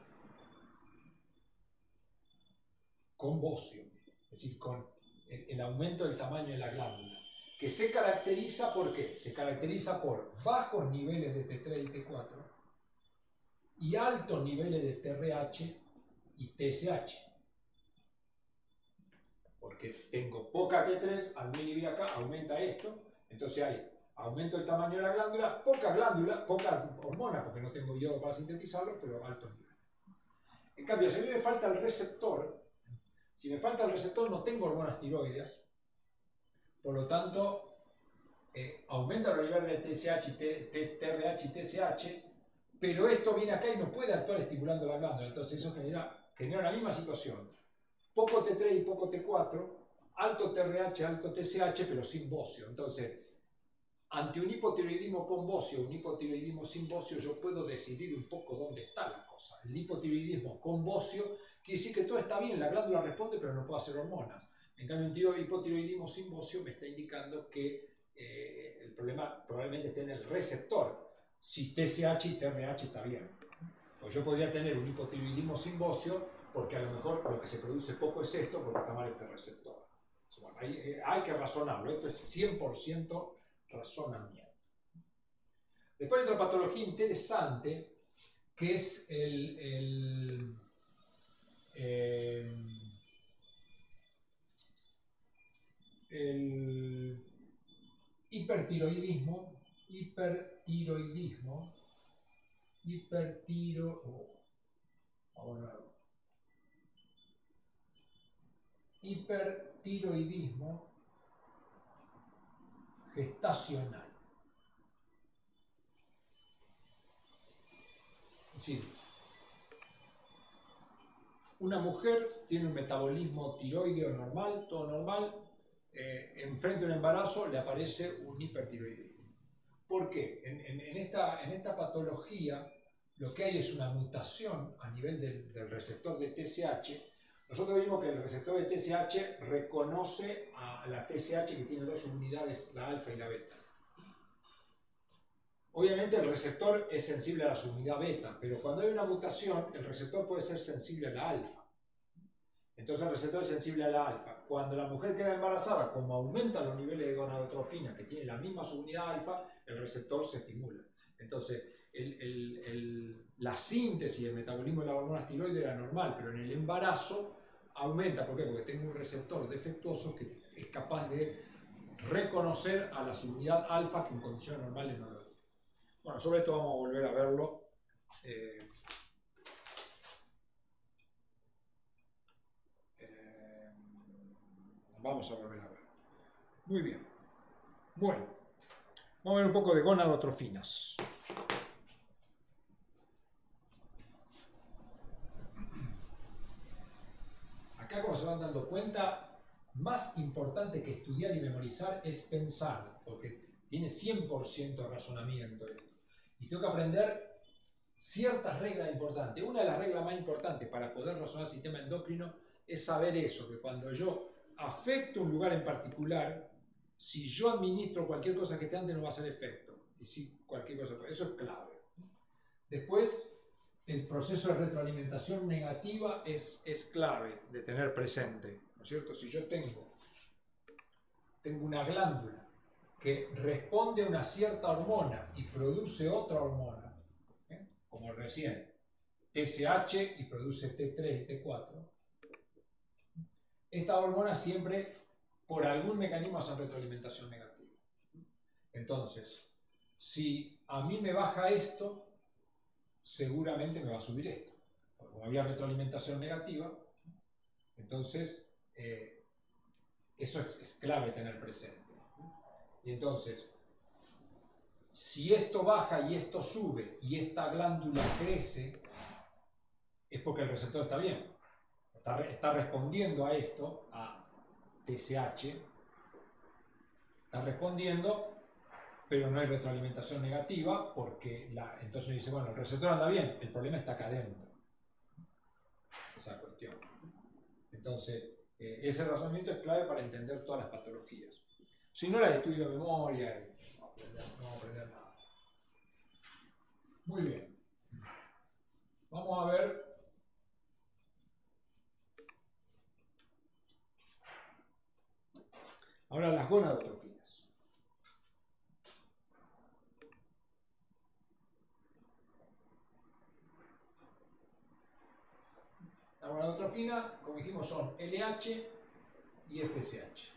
Speaker 1: con bocio, es decir, con el, el aumento del tamaño de la glándula, que se caracteriza por qué? Se caracteriza por bajos niveles de T tres y T cuatro y altos niveles de T R H y T S H. porque tengo poca T tres, al no inhibir acá, aumenta esto, entonces hay aumento el tamaño de la glándula, poca glándula, poca hormona, porque no tengo yodo para sintetizarlo, pero alto nivel. En cambio, si a mí me falta el receptor, si me falta el receptor no tengo hormonas tiroideas, por lo tanto, eh, aumenta los niveles de T S H, T R H y T S H, pero esto viene acá y no puede actuar estimulando la glándula, entonces eso genera, genera la misma situación. Poco T tres y poco T cuatro, alto T R H, alto T S H, pero sin bocio. Entonces, ante un hipotiroidismo con bocio, un hipotiroidismo sin bocio, yo puedo decidir un poco dónde está la cosa. El hipotiroidismo con bocio quiere decir que todo está bien, la glándula responde, pero no puedo hacer hormonas. En cambio, un hipotiroidismo sin bocio me está indicando que eh, el problema probablemente esté en el receptor. Si T S H y T R H está bien. Pues yo podría tener un hipotiroidismo sin bocio, porque a lo mejor lo que se produce poco es esto, porque está mal este receptor. Bueno, hay, hay que razonarlo, esto es cien por ciento razonamiento. Después hay otra patología interesante, que es el, el, eh, el hipertiroidismo, hipertiroidismo, hipertiro, oh, vamos a ver. Hipertiroidismo gestacional. Es decir, una mujer tiene un metabolismo tiroideo normal, todo normal, eh, enfrente de un embarazo le aparece un hipertiroidismo. ¿Por qué? En, en, en, esta, en esta patología lo que hay es una mutación a nivel del, del receptor de T S H. Nosotros vimos que el receptor de T S H reconoce a la T S H que tiene dos subunidades, la alfa y la beta. Obviamente el receptor es sensible a la subunidad beta, pero cuando hay una mutación, el receptor puede ser sensible a la alfa. Entonces el receptor es sensible a la alfa. Cuando la mujer queda embarazada, como aumentan los niveles de gonadotrofina, que tiene la misma subunidad alfa, el receptor se estimula. Entonces el, el, el, la síntesis y el metabolismo de las hormonas tiroides era normal, pero en el embarazo aumenta. ¿Por qué? Porque tengo un receptor defectuoso que es capaz de reconocer a la subunidad alfa que en condiciones normales no lo es. Bueno, sobre esto vamos a volver a verlo. Eh, eh, vamos a volver a ver. Muy bien. Bueno, vamos a ver un poco de gonadotrofinas. Acá, como se van dando cuenta, más importante que estudiar y memorizar es pensar, porque tiene cien por ciento razonamiento esto. Y tengo que aprender ciertas reglas importantes. Una de las reglas más importantes para poder razonar el sistema endocrino es saber eso, que cuando yo afecto un lugar en particular, si yo administro cualquier cosa que esté antes no va a hacer efecto. Y si cualquier cosa, eso es clave. Después, el proceso de retroalimentación negativa es, es clave de tener presente, ¿no es cierto? Si yo tengo, tengo una glándula que responde a una cierta hormona y produce otra hormona, ¿eh? Como recién, T S H y produce T tres y T cuatro, estas hormonas siempre por algún mecanismo hacen retroalimentación negativa. Entonces, si a mí me baja esto, seguramente me va a subir esto. Porque como había retroalimentación negativa, entonces eh, eso es, es clave tener presente. Y entonces, si esto baja y esto sube y esta glándula crece, es porque el receptor está bien. Está, está respondiendo a esto, a T S H, está respondiendo, pero no hay retroalimentación negativa, porque la, entonces dice, bueno, el receptor anda bien, el problema está acá adentro. Esa cuestión. Entonces, eh, ese razonamiento es clave para entender todas las patologías. Si no, las estudio de memoria y no vamos a aprender, no vamos a aprender nada. Muy bien. Vamos a ver ahora las gonadotrofinas. La gonadotrofina, como dijimos, son L H, y F S H.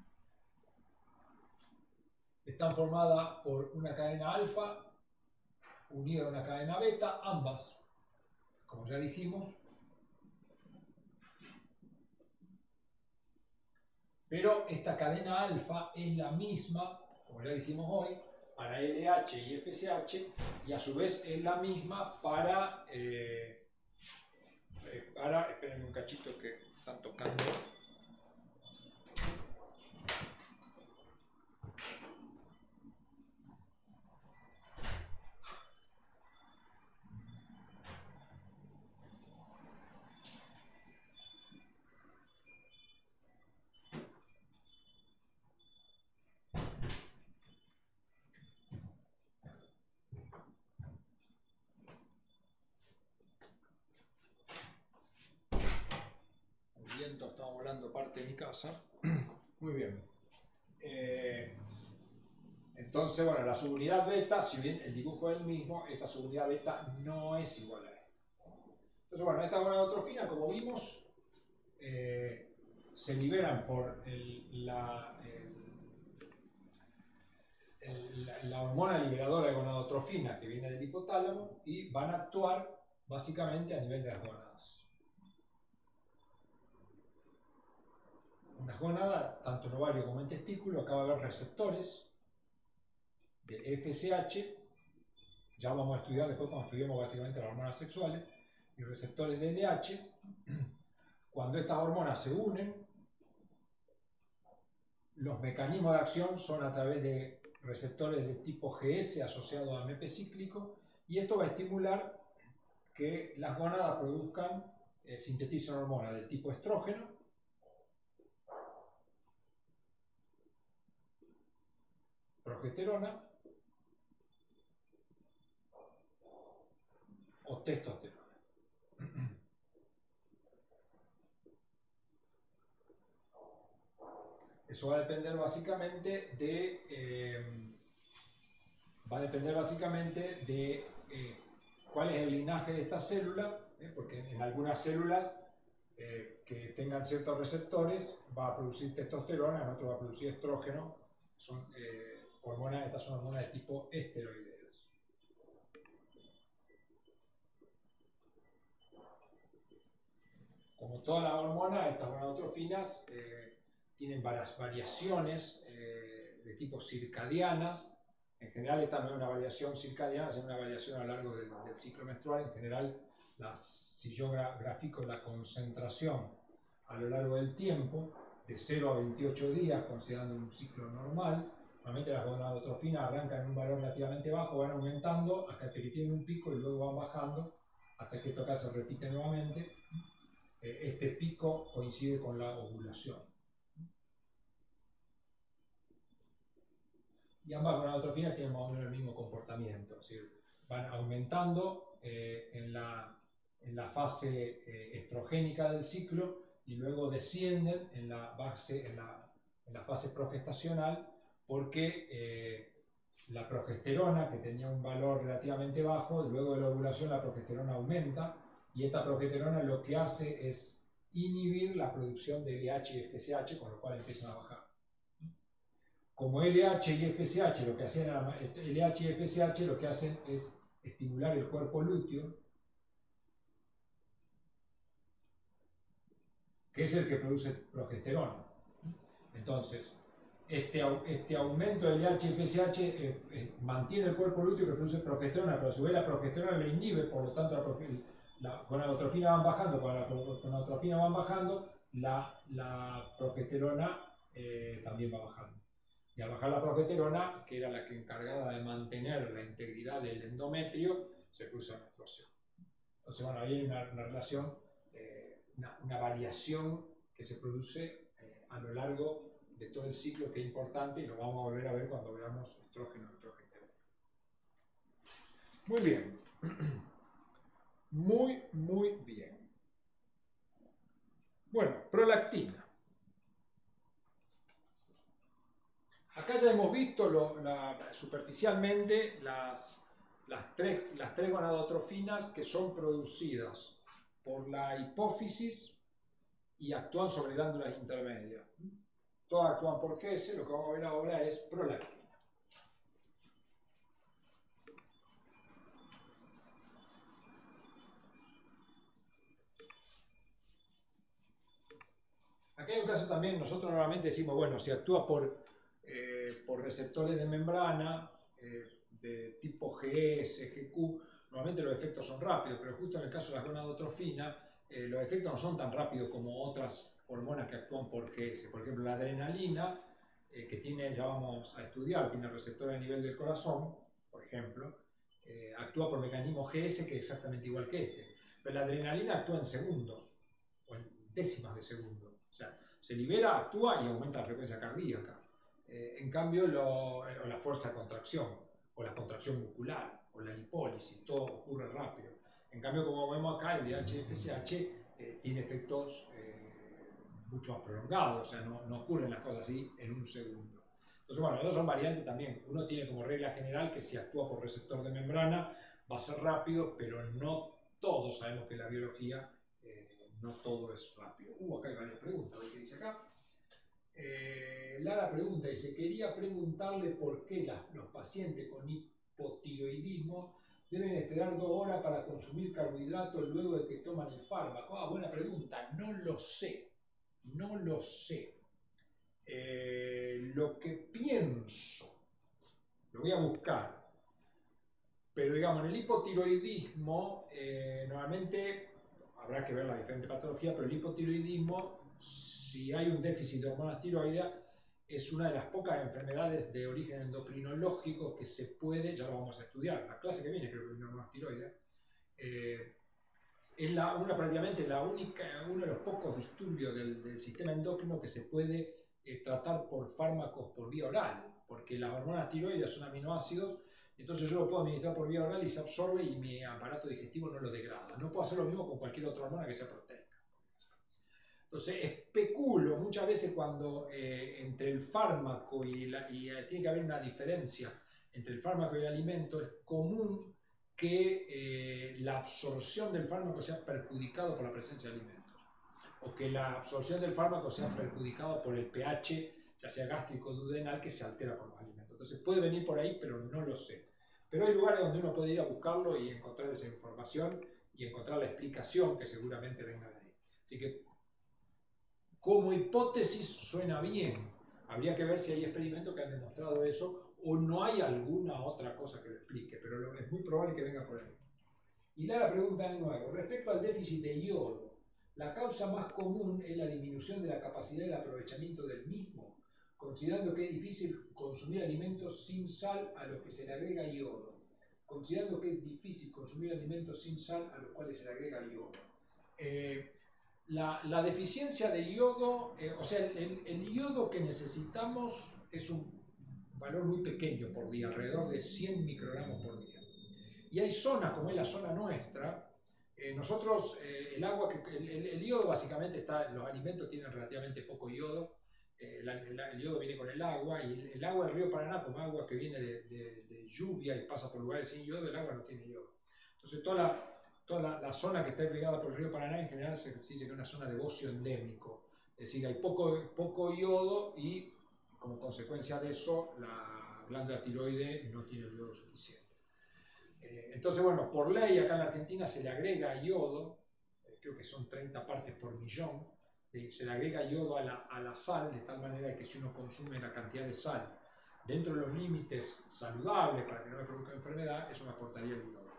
Speaker 1: Están formadas por una cadena alfa unida a una cadena beta, ambas, como ya dijimos, pero esta cadena alfa es la misma, como ya dijimos hoy, para L H y F S H, y a su vez es la misma para, eh, eh, para, espérenme un cachito que están tocando. El viento está volando parte de mi casa. Muy bien. Eh, entonces, bueno, la subunidad beta, si bien el dibujo es el mismo, esta subunidad beta no es igual a esta. Entonces, bueno, esta gonadotrofina, como vimos, eh, se liberan por el, la, el, el, la, la hormona liberadora de gonadotrofina que viene del hipotálamo y van a actuar básicamente a nivel de las gónadas. En las gónadas, tanto en ovario como en testículo, acá va a haber receptores de F S H, ya vamos a estudiar después cuando estudiemos básicamente las hormonas sexuales, y receptores de L H. Cuando estas hormonas se unen, los mecanismos de acción son a través de receptores de tipo G S asociados a M P cíclico, y esto va a estimular que las gónadas produzcan, eh, sinteticen hormonas del tipo estrógeno, progesterona o testosterona. Eso va a depender básicamente de eh, va a depender básicamente de eh, cuál es el linaje de esta célula, eh, porque en algunas células eh, que tengan ciertos receptores va a producir testosterona, en otros va a producir estrógeno. Son eh, hormonas, estas son hormonas de tipo esteroideas. Como todas las hormonas, estas gonadotrofinas eh, tienen varias variaciones eh, de tipo circadianas. En general, esta no es una variación circadiana, sino una variación a lo largo del, del ciclo menstrual. En general, las, si yo grafico la concentración a lo largo del tiempo, de cero a veintiocho días, considerando un ciclo normal, normalmente las gonadotrofinas arrancan en un valor relativamente bajo, van aumentando hasta que tienen un pico y luego van bajando, hasta que esto acá se repite nuevamente. Este pico coincide con la ovulación. Y ambas gonadotrofinas tienen más o menos el mismo comportamiento, es decir, van aumentando eh, en, la, en la fase eh, estrogénica del ciclo y luego descienden en la, base, en la, en la fase progestacional, porque eh, la progesterona, que tenía un valor relativamente bajo, luego de la ovulación la progesterona aumenta, y esta progesterona lo que hace es inhibir la producción de L H y F S H, con lo cual empiezan a bajar. Como L H y F S H lo que hacen, L H y F S H lo que hacen es estimular el cuerpo lúteo, que es el que produce progesterona. Entonces, este, este aumento de L H y F S H eh, eh, mantiene el cuerpo lúteo que produce progesterona, pero a su vez la progesterona lo inhibe, por lo tanto la, la gonadotrofina van bajando, cuando la gonadotrofina van bajando, la, la progesterona eh, también va bajando. Y al bajar la progesterona, que era la que encargada de mantener la integridad del endometrio, se produce la menstruación. Entonces, bueno, ahí hay una, una relación, eh, una, una variación que se produce eh, a lo largo de todo el ciclo, que es importante, y lo vamos a volver a ver cuando veamos estrógeno y progesterona. Muy bien. Muy, muy bien. Bueno, prolactina. Acá ya hemos visto lo, la, superficialmente las, las, tres, las tres gonadotrofinas que son producidas por la hipófisis y actúan sobre glándulas intermedias. Todas actúan por G S, lo que vamos a ver ahora es prolactina. Aquí hay un caso también, nosotros normalmente decimos, bueno, si actúa por, eh, por receptores de membrana, eh, de tipo G S, G Q, normalmente los efectos son rápidos, pero justo en el caso de la gonadotrofina, eh, los efectos no son tan rápidos como otras hormonas que actúan por G S. Por ejemplo, la adrenalina, eh, que tiene, ya vamos a estudiar, tiene receptores a nivel del corazón, por ejemplo, eh, actúa por mecanismo G S que es exactamente igual que este. Pero la adrenalina actúa en segundos, o en décimas de segundo. O sea, se libera, actúa y aumenta la frecuencia cardíaca. Eh, en cambio, lo, la fuerza de contracción, o la contracción muscular, o la lipólisis, todo ocurre rápido. En cambio, como vemos acá, el D H F S H eh, tiene efectos eh, mucho más prolongados, o sea, no, no ocurren las cosas así en un segundo. Entonces, bueno, esas son variantes también. Uno tiene como regla general que si actúa por receptor de membrana va a ser rápido, pero no todos sabemos que la biología no todo es rápido. Uh, acá hay varias preguntas. ¿Qué dice acá? Eh, Lara pregunta, dice, quería preguntarle por qué las, los pacientes con hipotiroidismo deben esperar dos horas para consumir carbohidratos luego de que toman el fármaco. Ah, buena pregunta. No lo sé. No lo sé. Eh, lo que pienso, lo voy a buscar, pero digamos, en el hipotiroidismo, eh, normalmente habrá que ver la diferente patología, pero el hipotiroidismo, si hay un déficit de hormonas tiroideas, es una de las pocas enfermedades de origen endocrinológico que se puede, ya lo vamos a estudiar, la clase que viene creo que es hormonas tiroideas, eh, es la, una, prácticamente la única, uno de los pocos disturbios del, del sistema endocrino que se puede eh, tratar por fármacos por vía oral, porque las hormonas tiroideas son aminoácidos. Entonces yo lo puedo administrar por vía oral y se absorbe y mi aparato digestivo no lo degrada. No puedo hacer lo mismo con cualquier otra hormona que sea proteica. Entonces especulo muchas veces cuando eh, entre el fármaco y, la, y eh, tiene que haber una diferencia entre el fármaco y el alimento, es común que eh, la absorción del fármaco sea perjudicado por la presencia de alimentos, o que la absorción del fármaco sea perjudicada por el pH, ya sea gástrico o duodenal, que se altera por los alimentos. Entonces puede venir por ahí, pero no lo sé. Pero hay lugares donde uno puede ir a buscarlo y encontrar esa información y encontrar la explicación que seguramente venga de ahí. Así que, como hipótesis suena bien. Habría que ver si hay experimentos que han demostrado eso o no hay alguna otra cosa que lo explique, pero es muy probable que venga por ahí. Y Lara pregunta de nuevo, respecto al déficit de yodo, ¿la causa más común es la disminución de la capacidad del aprovechamiento del mismo, considerando que es difícil consumir alimentos sin sal a los que se le agrega yodo? Considerando que es difícil consumir alimentos sin sal a los cuales se le agrega yodo. Eh, la, la deficiencia de yodo, eh, o sea, el, el yodo que necesitamos es un valor muy pequeño por día, alrededor de cien microgramos por día. Y hay zonas, como es la zona nuestra, eh, nosotros, eh, el agua, que, el, el, el yodo básicamente está, los alimentos tienen relativamente poco yodo, eh, la, el, el yodo viene con el agua, y el, el agua del río Paraná, como agua que viene de, de, de lluvia y pasa por lugares sin yodo, el agua no tiene yodo. Entonces toda la, toda la, la zona que está irrigada por el río Paraná en general se, se dice que es una zona de bocio endémico, es decir, hay poco, poco yodo y como consecuencia de eso la glándula tiroide no tiene el yodo suficiente. Entonces, bueno, por ley acá en la Argentina se le agrega yodo, eh, creo que son treinta partes por millón, eh, se le agrega yodo a la, a la sal, de tal manera que si uno consume la cantidad de sal dentro de los límites saludables para que no me produzca enfermedad, eso me aportaría el yodo.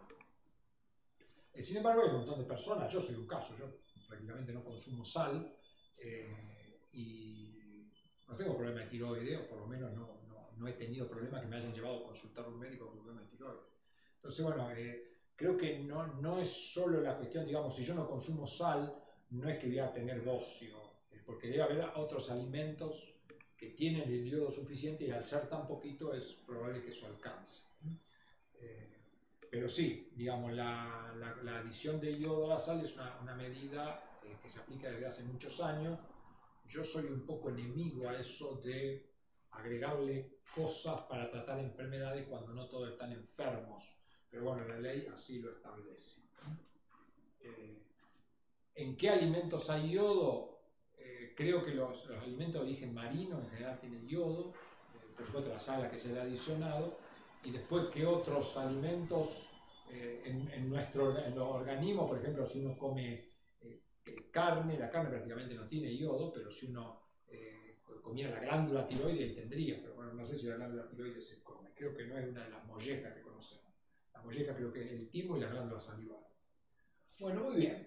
Speaker 1: Eh, sin embargo, hay un montón de personas, yo soy un caso, yo prácticamente no consumo sal eh, y no tengo problema de tiroides, o por lo menos no, no, no he tenido problemas que me hayan llevado a consultar a un médico con problema de tiroides. Entonces, bueno, eh, creo que no, no es solo la cuestión, digamos, si yo no consumo sal, no es que voy a tener bocio, eh, porque debe haber otros alimentos que tienen el yodo suficiente y al ser tan poquito es probable que eso alcance. Eh, pero sí, digamos, la, la, la adición de yodo a la sal es una, una medida eh, que se aplica desde hace muchos años. Yo soy un poco enemigo a eso de agregarle cosas para tratar enfermedades cuando no todos están enfermos. Pero bueno, la ley así lo establece. Eh, ¿En qué alimentos hay yodo? Eh, creo que los, los alimentos de origen marino en general tienen yodo, eh, por supuesto la sal que se le ha adicionado, y después que otros alimentos eh, en, en nuestro en los organismos, por ejemplo, si uno come eh, carne, la carne prácticamente no tiene yodo, pero si uno eh, comiera la glándula tiroides tendría, pero bueno, no sé si la glándula tiroides se come, creo que no es una de las mollejas que conocemos. La molleja creo que es el timo y la glándula salivar. Bueno, muy bien.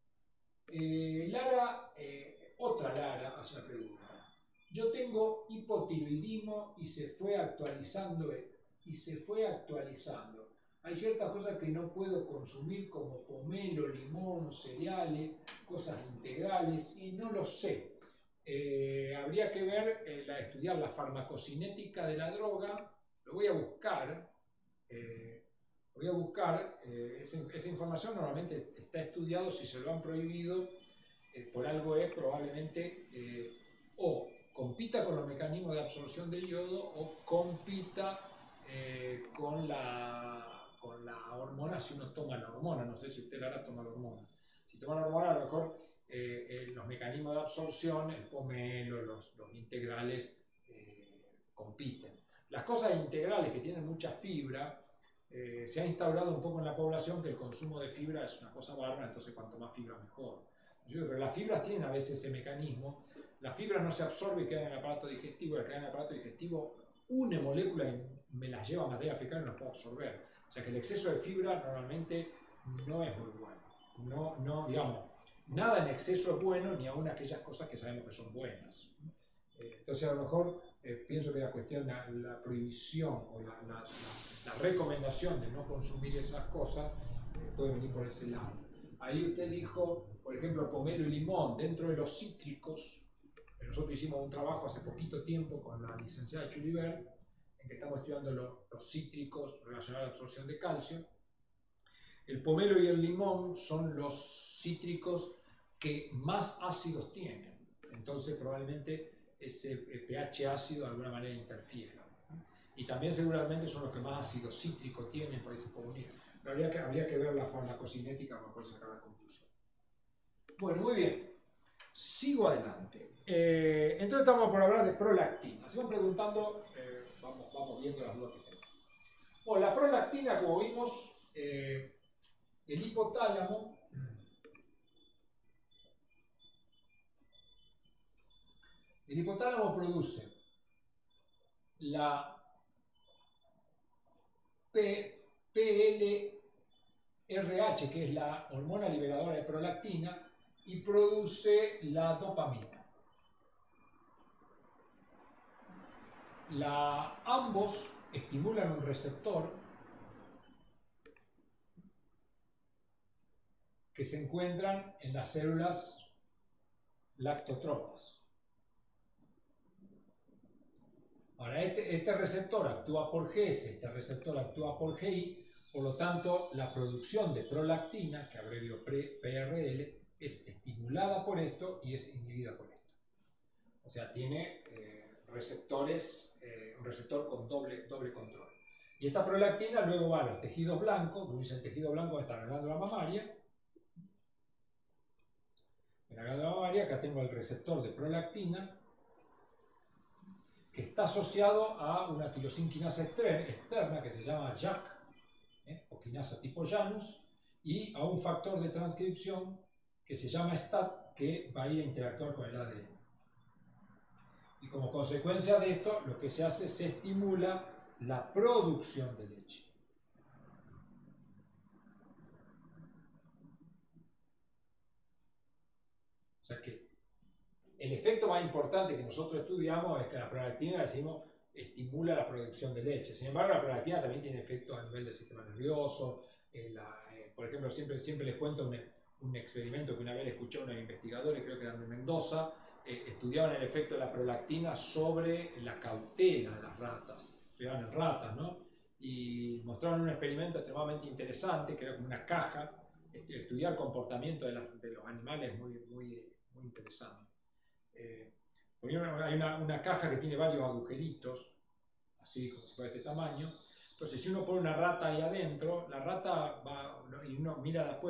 Speaker 1: Eh, Lara, eh, otra Lara hace una pregunta. Yo tengo hipotiroidismo y se fue actualizando y se fue actualizando. Hay ciertas cosas que no puedo consumir como pomelo, limón, cereales, cosas integrales y no lo sé. Eh, habría que ver, eh, la, estudiar la farmacocinética de la droga. Lo voy a buscar. Eh, voy a buscar, eh, esa, esa información normalmente está estudiado, si se lo han prohibido, eh, por algo es probablemente eh, o compita con los mecanismos de absorción del yodo o compita eh, con, la, con la hormona, si uno toma la hormona, no sé si usted ahora toma la hormona. Si toma la hormona, a lo mejor eh, eh, los mecanismos de absorción, el pomelo, los, los integrales, eh, compiten. Las cosas integrales que tienen mucha fibra, eh, se ha instaurado un poco en la población que el consumo de fibra es una cosa bárbara, entonces cuanto más fibra mejor. Pero las fibras tienen a veces ese mecanismo, la fibra no se absorbe y queda en el aparato digestivo, y al quedar en el aparato digestivo une moléculas y me las lleva a materia fecal y no las puedo absorber. O sea que el exceso de fibra normalmente no es muy bueno. No, no, digamos, nada en exceso es bueno, ni aun aquellas cosas que sabemos que son buenas. Entonces a lo mejor eh, pienso que la cuestión, la, la prohibición o la, la, la, la recomendación de no consumir esas cosas eh, puede venir por ese lado. Ahí usted dijo, por ejemplo, pomelo y limón, dentro de los cítricos. Nosotros hicimos un trabajo hace poquito tiempo con la licenciada Chulibert, en que estamos estudiando lo, los cítricos relacionados a la absorción de calcio. El pomelo y el limón son los cítricos que más ácidos tienen. Entonces probablemente ese pH ácido de alguna manera interfiera. Y también seguramente son los que más ácido cítrico tienen, por ahí se puede unir. Pero habría que, habría que ver la farmacocinética para poder sacar la conclusión. Bueno, muy bien. Sigo adelante. Eh, entonces estamos por hablar de prolactina. Se van preguntando, eh, vamos, vamos viendo las dudas que tenemos. Bueno, la prolactina, como vimos, eh, el hipotálamo el hipotálamo produce la P L R H, que es la hormona liberadora de prolactina, y produce la dopamina. La, ambos estimulan un receptor que se encuentran en las células lactotropas. Ahora, este, este receptor actúa por G S, este receptor actúa por G I, por lo tanto, la producción de prolactina, que abrevio P R L, es estimulada por esto y es inhibida por esto. O sea, tiene eh, receptores, eh, un receptor con doble, doble control. Y esta prolactina luego va a los tejidos blancos, como dice el tejido blanco está en la glándula mamaria. En la glándula mamaria acá tengo el receptor de prolactina, que está asociado a una tirosinquinasa externa que se llama J A K, ¿eh? o quinasa tipo Janus, y a un factor de transcripción que se llama S T A T, que va a ir a interactuar con el A D N. Y como consecuencia de esto, lo que se hace, se estimula la producción de leche. O sea que el efecto más importante que nosotros estudiamos es que la prolactina, decimos, estimula la producción de leche. Sin embargo, la prolactina también tiene efectos a nivel del sistema nervioso. En la, eh, por ejemplo, siempre, siempre les cuento un, un experimento que una vez escuché a unos investigadores, creo que eran de Mendoza, eh, estudiaban el efecto de la prolactina sobre la cautela de las ratas. Estudiaban en ratas, ¿no? Y mostraron un experimento extremadamente interesante, que era como una caja, estudiar comportamiento de, la, de los animales muy, muy, muy interesante. Eh, hay una, una caja que tiene varios agujeritos, así como si fuera de este tamaño. Entonces, si uno pone una rata ahí adentro, la rata va, y uno mira de afuera,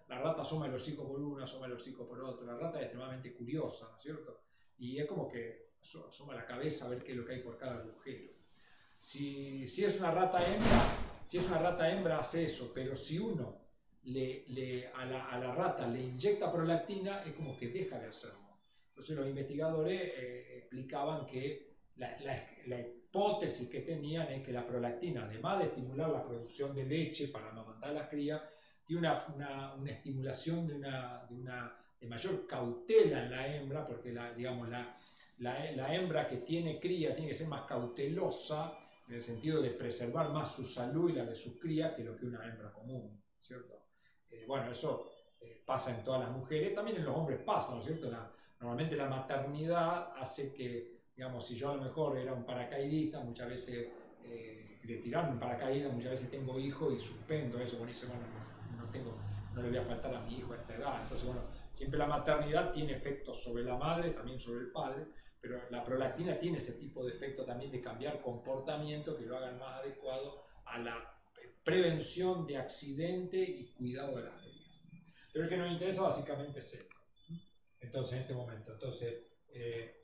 Speaker 1: la rata asoma el hocico por uno, asoma el hocico por otro. La rata es extremadamente curiosa, ¿no es cierto? Y es como que asoma la cabeza a ver qué es lo que hay por cada agujero. Si, si es una rata hembra, si es una rata hembra hace eso, pero si uno le, le, a, la, a la rata le inyecta prolactina, es como que deja de hacerlo. Entonces los investigadores eh, explicaban que la, la, la hipótesis que tenían es que la prolactina, además de estimular la producción de leche para amamantar a las crías, tiene una, una, una estimulación de, una, de, una, de mayor cautela en la hembra, porque la, digamos, la, la, la hembra que tiene cría tiene que ser más cautelosa, en el sentido de preservar más su salud y la de sus crías que lo que una hembra común, ¿cierto? Eh, bueno, eso eh, pasa en todas las mujeres, también en los hombres pasa, ¿no es cierto? La, normalmente la maternidad hace que, digamos, si yo a lo mejor era un paracaidista, muchas veces eh, de tirar un paracaídas, muchas veces tengo hijos y suspendo eso, bueno, dice, bueno, no, no, tengo, no le voy a faltar a mi hijo a esta edad. Entonces, bueno, siempre la maternidad tiene efectos sobre la madre, también sobre el padre, pero la prolactina tiene ese tipo de efecto también de cambiar comportamiento que lo hagan más adecuado a la prevención de accidente y cuidado de las crías. Pero el que nos interesa básicamente es esto. Entonces, en este momento, entonces, eh,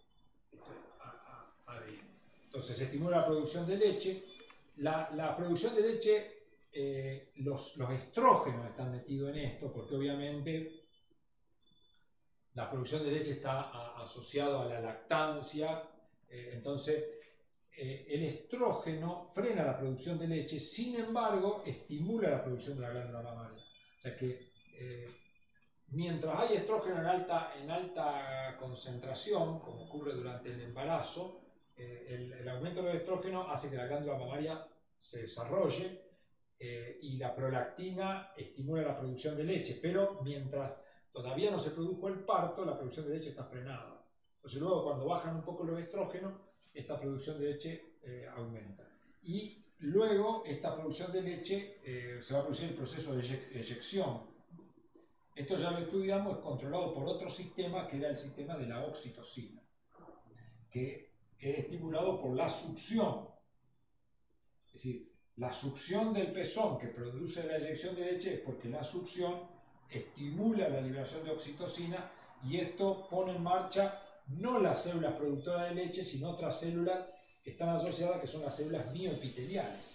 Speaker 1: entonces se estimula la producción de leche. La, la producción de leche, eh, los, los estrógenos están metidos en esto, porque obviamente la producción de leche está asociada a la lactancia, eh, entonces eh, el estrógeno frena la producción de leche, sin embargo estimula la producción de la glándula mamaria. O sea que eh, mientras hay estrógeno en alta, en alta concentración, como ocurre durante el embarazo, eh, el, el aumento del estrógeno hace que la glándula mamaria se desarrolle eh, y la prolactina estimula la producción de leche, pero mientras todavía no se produjo el parto, la producción de leche está frenada. Entonces luego cuando bajan un poco los estrógenos, esta producción de leche eh, aumenta. Y luego esta producción de leche eh, se va a producir el proceso de eyección. Esto ya lo estudiamos, es controlado por otro sistema que era el sistema de la oxitocina, que es estimulado por la succión. Es decir, la succión del pezón que produce la eyección de leche es porque la succión estimula la liberación de oxitocina y esto pone en marcha no las células productoras de leche, sino otras células que están asociadas, que son las células mioepiteliales.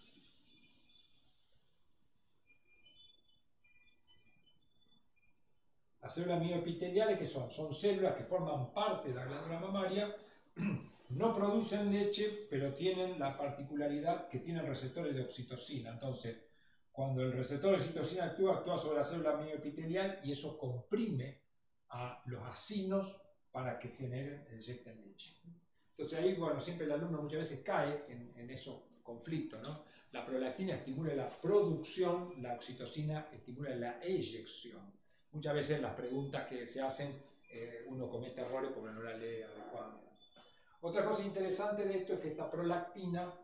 Speaker 1: Las células mioepiteliales, ¿qué son? Son células que forman parte de la glándula mamaria, no producen leche, pero tienen la particularidad que tienen receptores de oxitocina. Entonces, cuando el receptor de oxitocina actúa, actúa sobre la célula mioepitelial y eso comprime a los acinos para que generen, eyecten leche. Entonces ahí, bueno, siempre el alumno muchas veces cae en, en esos conflictos, ¿no? La prolactina estimula la producción, la oxitocina estimula la eyección. Muchas veces las preguntas que se hacen, eh, uno comete errores porque no la lee adecuadamente. Otra cosa interesante de esto es que esta prolactina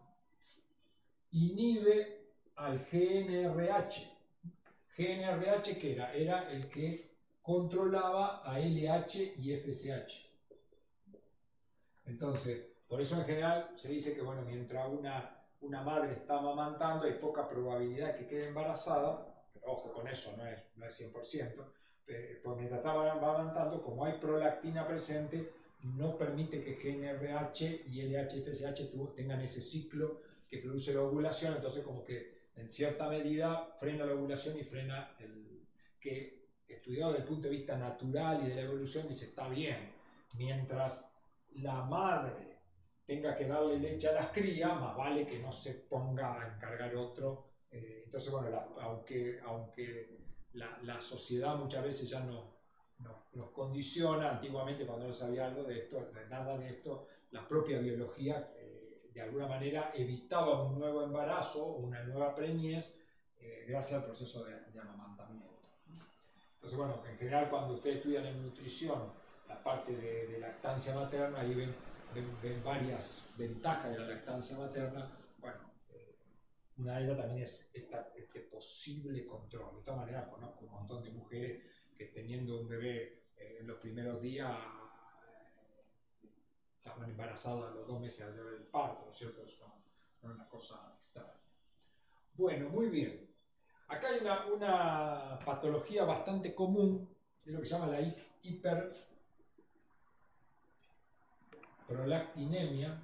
Speaker 1: inhibe al G N R H. G N R H, ¿qué era? Era el que controlaba a L H y F S H. Entonces, por eso en general se dice que, bueno, mientras una, una madre está amamantando hay poca probabilidad que quede embarazada, pero ojo con eso, no es, no es cien por ciento, eh, pues mientras está amamantando, como hay prolactina presente, no permite que G N R H y L H y F S H tengan ese ciclo que produce la ovulación, entonces como que en cierta medida frena la ovulación y frena el que, estudiado desde el punto de vista natural y de la evolución, dice está bien, mientras la madre tenga que darle leche a las crías, más vale que no se ponga a encargar otro. Eh, entonces, bueno, la, aunque, aunque la, la sociedad muchas veces ya no, no, nos condiciona, antiguamente cuando no sabía algo de esto, de nada de esto, la propia biología eh, de alguna manera evitaba un nuevo embarazo, una nueva preñez, eh, gracias al proceso de, de amamantamiento. Entonces, bueno, en general cuando ustedes estudian en nutrición la parte de, de lactancia materna, ahí ven, ven, ven varias ventajas de la lactancia materna. Bueno, eh, una de ellas también es esta, este posible control. De todas maneras, conozco un montón de mujeres que teniendo un bebé eh, en los primeros días eh, estaban embarazadas a los dos meses del parto, ¿no es cierto? Eso no, no es una cosa extraña. Bueno, muy bien. Acá hay una, una patología bastante común, es lo que se llama la hiperprolactinemia.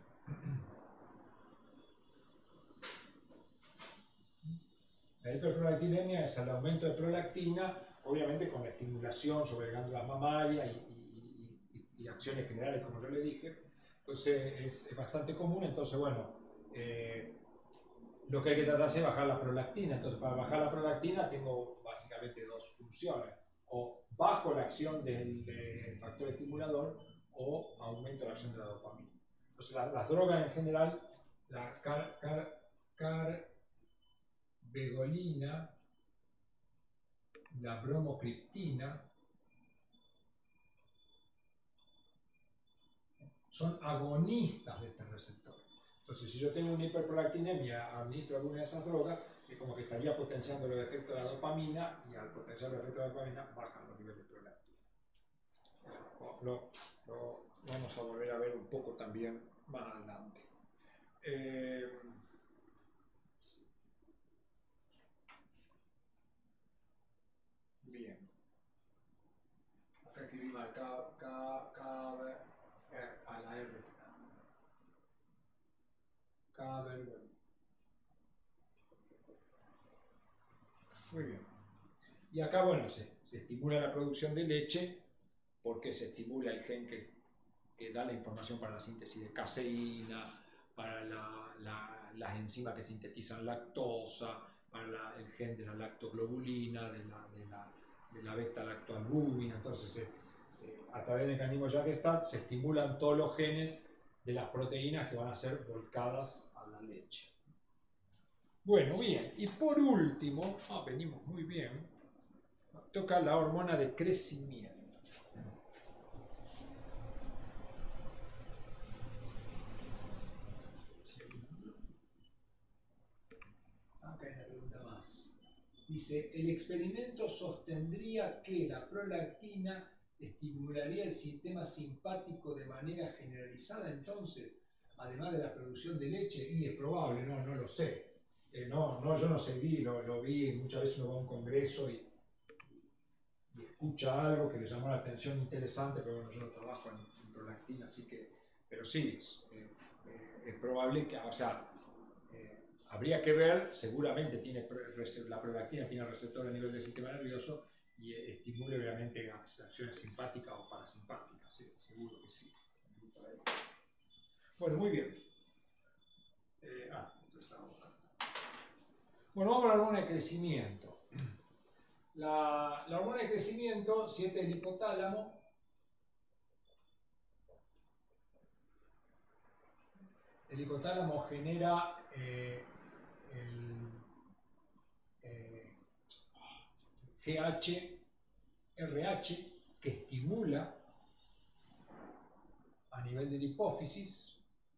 Speaker 1: La hiperprolactinemia es el aumento de prolactina, obviamente con la estimulación sobre glándulas mamarias y, y, y, y acciones generales, como yo le dije. Entonces es, es bastante común. Entonces, bueno, eh, lo que hay que tratar es bajar la prolactina. Entonces, para bajar la prolactina tengo básicamente dos funciones. O bajo la acción del, del factor estimulador o aumento la acción de la dopamina. Entonces, la, las drogas en general, la car, car, car begolina, la bromocriptina, son agonistas de este receptor. Entonces, si yo tengo una hiperprolactinemia, administro alguna de esas drogas, es como que estaría potenciando los efectos de la dopamina, y al potenciar los efectos de la dopamina bajan los niveles de prolactina. Lo, lo vamos a volver a ver un poco también más adelante. Eh, bien. Acá escribí mal, K, K, K, R, a la R. K, verde. Muy bien. Y acá, bueno, se, se estimula la producción de leche porque se estimula el gen que, que da la información para la síntesis de caseína, para la, la, las enzimas que sintetizan lactosa, para la, el gen de la lactoglobulina, de la, de la, de la beta-lactoalbúmina. Entonces, eh, eh, a través del mecanismo Jagestad se estimulan todos los genes de las proteínas que van a ser volcadas a la leche. Bueno, bien, y por último, ah, venimos muy bien, toca la hormona de crecimiento. Acá hay una pregunta más. Dice, el experimento sostendría que la prolactina estimularía el sistema simpático de manera generalizada entonces, además de la producción de leche, y es probable, no, no lo sé. Eh, no, no, yo no seguí, lo, lo vi, muchas veces uno va a un congreso y, y escucha algo que le llamó la atención interesante, pero bueno, yo no trabajo en, en prolactina, así que, pero sí, es, eh, eh, es probable que, o sea, eh, habría que ver, seguramente tiene, la prolactina tiene receptor a nivel del sistema nervioso y estimula obviamente acciones simpáticas o parasimpáticas, ¿sí? Seguro que sí. Bueno, muy bien. Eh, ah, esto estaba buscando. Bueno, vamos a la hormona de crecimiento. La, la hormona de crecimiento, si este es el hipotálamo, el hipotálamo genera eh, el eh, G H R H que estimula a nivel de la hipófisis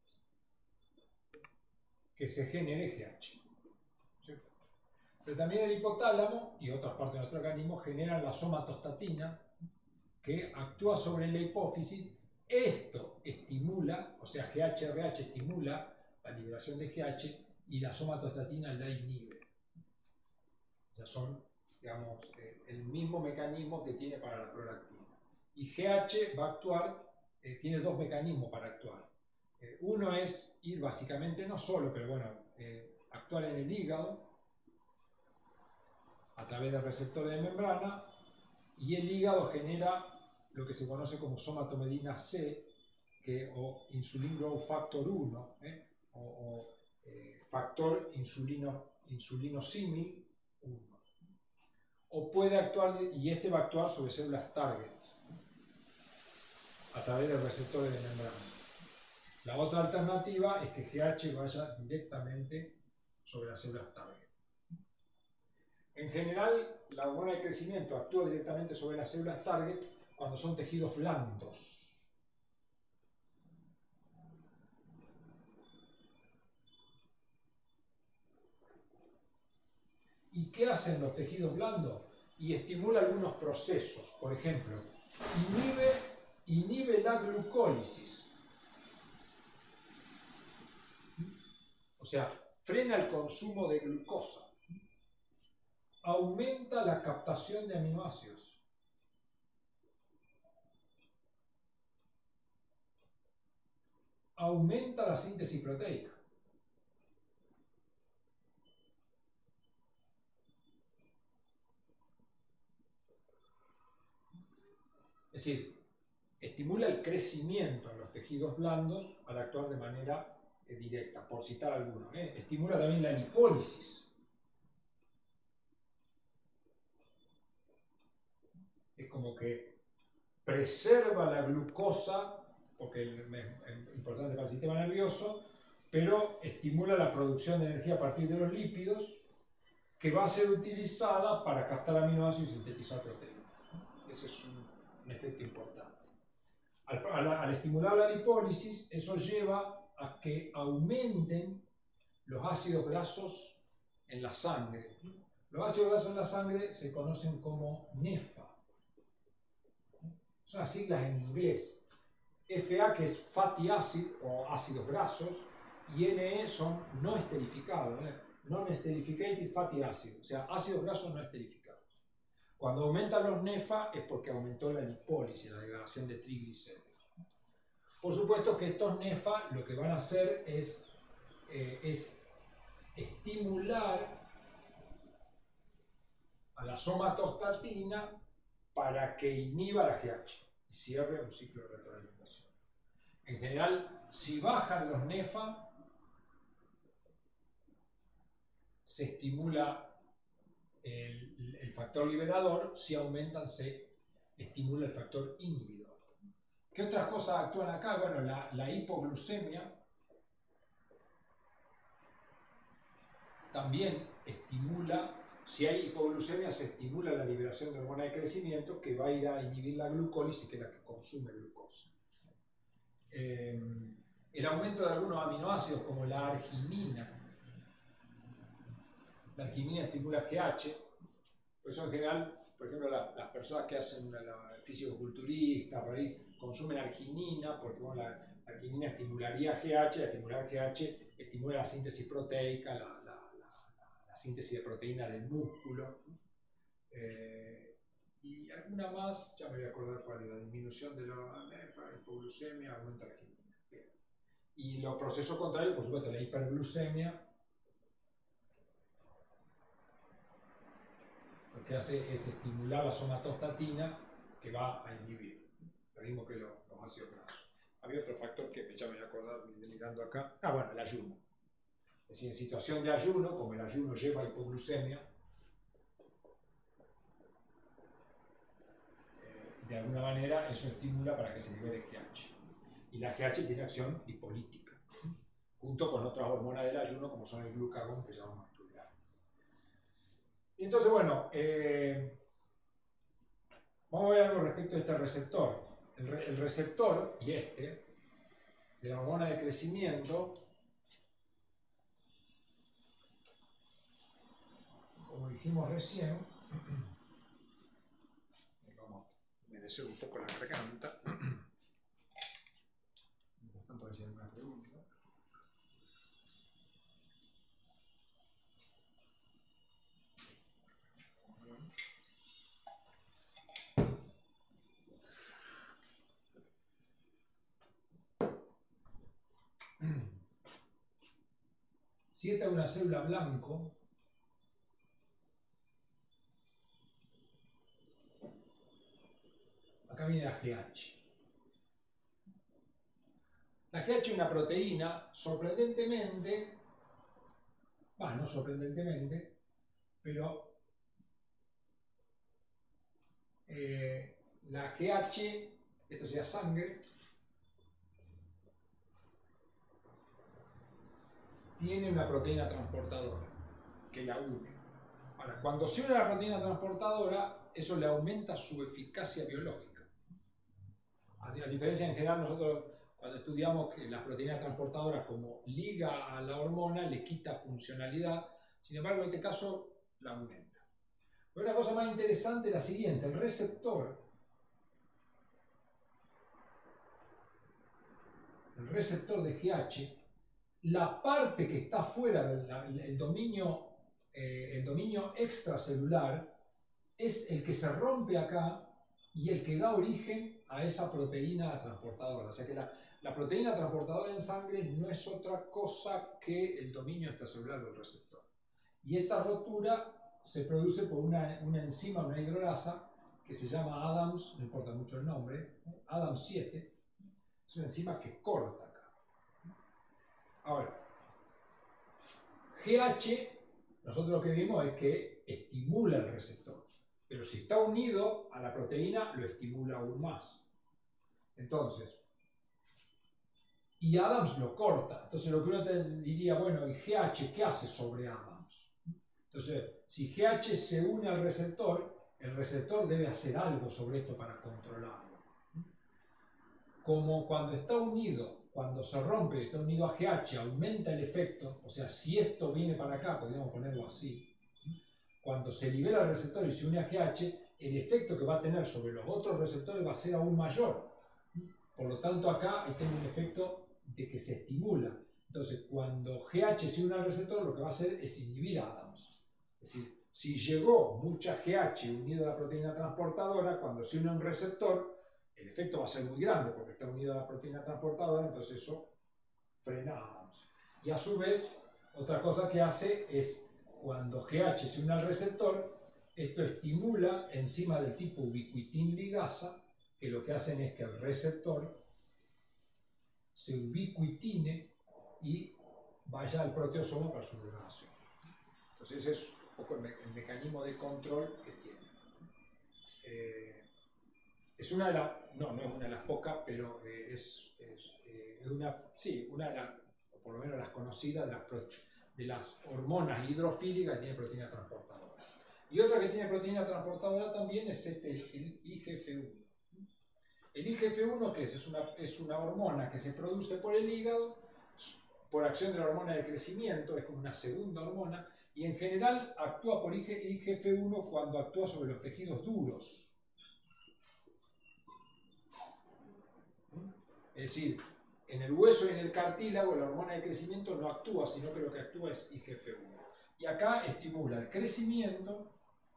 Speaker 1: que se genere G H. ¿Sí? Pero también el hipotálamo y otras partes de nuestro organismo generan la somatostatina que actúa sobre la hipófisis. Esto estimula, o sea, G H R H estimula la liberación de G H y la somatostatina la inhibe. Ya son, digamos, eh, el mismo mecanismo que tiene para la prolactina. Y G H va a actuar, eh, tiene dos mecanismos para actuar. Eh, uno es ir básicamente, no solo, pero bueno, eh, actuar en el hígado a través del receptor de membrana, y el hígado genera lo que se conoce como somatomedina C, que, o insulin growth factor uno, eh, o, o eh, factor insulino, insulinosímil uno. O puede actuar, y este va a actuar sobre células target a través de receptores de membrana. La otra alternativa es que G H vaya directamente sobre las células target. En general, la hormona de crecimiento actúa directamente sobre las células target cuando son tejidos blandos. ¿Y qué hacen los tejidos blandos? Y estimula algunos procesos. Por ejemplo, inhibe, inhibe la glucólisis. O sea, frena el consumo de glucosa. aumenta la captación de aminoácidos. Aumenta la síntesis proteica. Es decir, estimula el crecimiento en los tejidos blandos al actuar de manera eh, directa, por citar alguno. ¿eh? Estimula también la lipólisis. Es como que preserva la glucosa, porque es importante para el sistema nervioso, pero estimula la producción de energía a partir de los lípidos, que va a ser utilizada para captar aminoácidos y sintetizar proteínas. Ese es un, un efecto importante. Al, al, al estimular la lipólisis, eso lleva a que aumenten los ácidos grasos en la sangre. Los ácidos grasos en la sangre se conocen como nefa. Son las siglas en inglés. F A, que es fatty acid o ácidos grasos, y N E son no esterificados, ¿eh? Non-esterificated fatty acid, o sea, ácidos grasos no esterificados. Cuando aumentan los nefa es porque aumentó la lipólisis, la degradación de triglicéridos. Por supuesto que estos nefa lo que van a hacer es, eh, es estimular a la somatostatina para que inhiba la G H y cierre un ciclo de retroalimentación. En general, si bajan los nefa, se estimula el, el factor liberador, si aumentan se estimula el factor inhibidor. ¿Qué otras cosas actúan acá? Bueno, la, la hipoglucemia también estimula, si hay hipoglucemia se estimula la liberación de hormona de crecimiento que va a ir a inhibir la glucólisis, que es la que consume glucosa. Eh, el aumento de algunos aminoácidos como la arginina. La arginina estimula G H, por eso en general, por ejemplo, la, las personas que hacen la, la fisicoculturista, por ahí, consumen arginina, porque bueno, la, la arginina estimularía G H, la estimular G H estimula la síntesis proteica, la, la, la, la síntesis de proteína del músculo. Eh, y alguna más, ya me voy a acordar cuál es, la disminución de la nefa, hipoglucemia, aumenta la arginina. Bien. Y los procesos contrarios, por supuesto, la hiperglucemia, lo que hace es estimular la somatostatina que va a inhibir, lo mismo que los, los ácidos grasos. Había otro factor que ya me voy a acordar mirando acá. Ah, bueno, el ayuno. Es decir, en situación de ayuno, como el ayuno lleva a hipoglucemia, eh, de alguna manera eso estimula para que se libere G H. Y la G H tiene acción lipolítica, junto con otras hormonas del ayuno, como son el glucagón, que ya vamos a estudiar. Y entonces, bueno, eh, vamos a ver algo respecto a este receptor. El, re, el receptor, y este, de la hormona de crecimiento, como dijimos recién, vamos a humedecer un poco la garganta. Mientras tanto, voy a hacer una pregunta. Si esta es una célula blanco, acá viene la G H. La G H es una proteína, sorprendentemente, bah, no sorprendentemente, pero eh, la G H, esto sea sangre, tiene una proteína transportadora que la une. Ahora, cuando se une a la proteína transportadora, eso le aumenta su eficacia biológica. A, a diferencia en general, nosotros cuando estudiamos que las proteínas transportadoras como liga a la hormona, le quita funcionalidad, sin embargo en este caso la aumenta. Pero una cosa más interesante es la siguiente, el receptor, el receptor de G H, la parte que está fuera del el dominio eh, el dominio extracelular es el que se rompe acá y el que da origen a esa proteína transportadora. O sea que la, la proteína transportadora en sangre no es otra cosa que el dominio extracelular del receptor. Y esta rotura se produce por una, una enzima, una hidrolasa, que se llama Adams, no importa mucho el nombre, Adams siete, es una enzima que corta acá. Ahora, G H, nosotros lo que vimos es que estimula el receptor, pero si está unido a la proteína, lo estimula aún más. Entonces, y Adams lo corta. Entonces lo que uno te diría, bueno, ¿y G H qué hace sobre Adams? Entonces, si G H se une al receptor, el receptor debe hacer algo sobre esto para controlarlo. Como cuando está unido, cuando se rompe y está unido a G H, aumenta el efecto, o sea, si esto viene para acá, podríamos ponerlo así, cuando se libera el receptor y se une a G H, el efecto que va a tener sobre los otros receptores va a ser aún mayor. Por lo tanto, acá tengo un efecto de que se estimula. Entonces, cuando G H se une al receptor, lo que va a hacer es inhibir a Adams. Es decir, si llegó mucha G H unido a la proteína transportadora, cuando se une a un receptor, el efecto va a ser muy grande porque está unido a la proteína transportadora, entonces eso frena a Adams. Y a su vez, otra cosa que hace es, cuando G H se une al receptor, esto estimula enzimas del tipo ubiquitin ligasa, que lo que hacen es que el receptor se ubiquitine y vaya al proteosoma para su degradación. Entonces ese es un poco el, me el mecanismo de control que tiene. Eh, es una de las, no, no es una de las pocas, pero eh, es, es, eh, es una, sí, una de las, o por lo menos las conocidas, de las, de las hormonas hidrofílicas que tiene proteína transportadora. Y otra que tiene proteína transportadora también es este, el I G F uno. El I G F uno, ¿qué es? Es una, es una hormona que se produce por el hígado, por acción de la hormona de crecimiento, es como una segunda hormona, y en general actúa por I G F uno cuando actúa sobre los tejidos duros. Es decir, en el hueso y en el cartílago la hormona de crecimiento no actúa, sino que lo que actúa es I G F uno. Y acá estimula el crecimiento.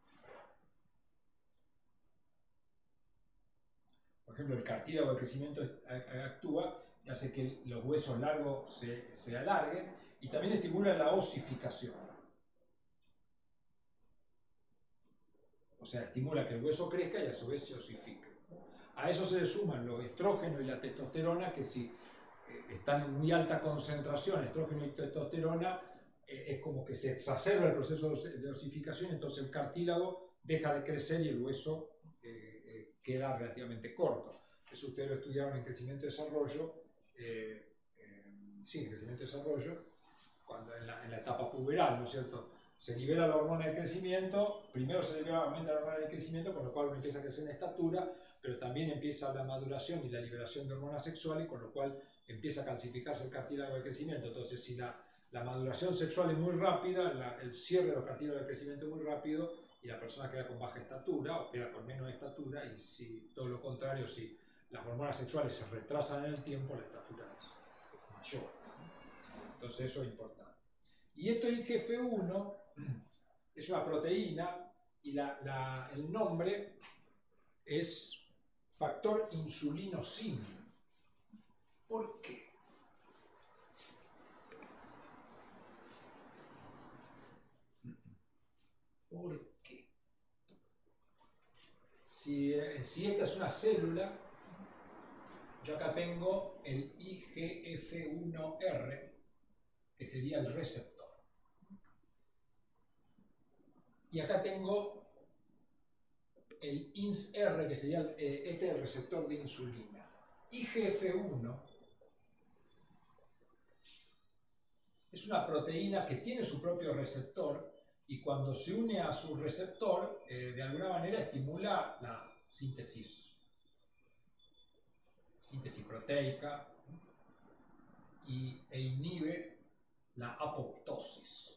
Speaker 1: Por ejemplo, el cartílago de crecimiento actúa y hace que los huesos largos se, se alarguen, y también estimula la osificación. O sea, estimula que el hueso crezca y a su vez se osifique. A eso se le suman los estrógenos y la testosterona, que si eh, están en muy alta concentración, estrógeno y testosterona, eh, es como que se exacerba el proceso de osificación, entonces el cartílago deja de crecer y el hueso eh, eh, queda relativamente corto. Eso ustedes lo estudiaron en crecimiento y desarrollo, eh, eh, sí, en crecimiento y desarrollo, cuando en la, en la etapa puberal, ¿no es cierto? Se libera la hormona de crecimiento, primero se libera, aumenta la hormona de crecimiento, con lo cual uno empieza a crecer en estatura, pero también empieza la maduración y la liberación de hormonas sexuales, con lo cual empieza a calcificarse el cartílago de crecimiento. Entonces, si la, la maduración sexual es muy rápida, la, el cierre de los cartílagos de crecimiento es muy rápido, y la persona queda con baja estatura o queda con menos estatura, y si todo lo contrario, si las hormonas sexuales se retrasan en el tiempo, la estatura es, es mayor. Entonces eso es importante. Y esto I G F uno es una proteína y la, la, el nombre es factor insulino-sim. ¿Por qué? ¿Por qué? Si, si esta es una célula, yo acá tengo el I G F uno R, que sería el receptor. Y acá tengo el I N S R, que sería el, eh, este es el receptor de insulina. I G F uno es una proteína que tiene su propio receptor, y cuando se une a su receptor, eh, de alguna manera estimula la síntesis, síntesis proteica, y, e inhibe la apoptosis.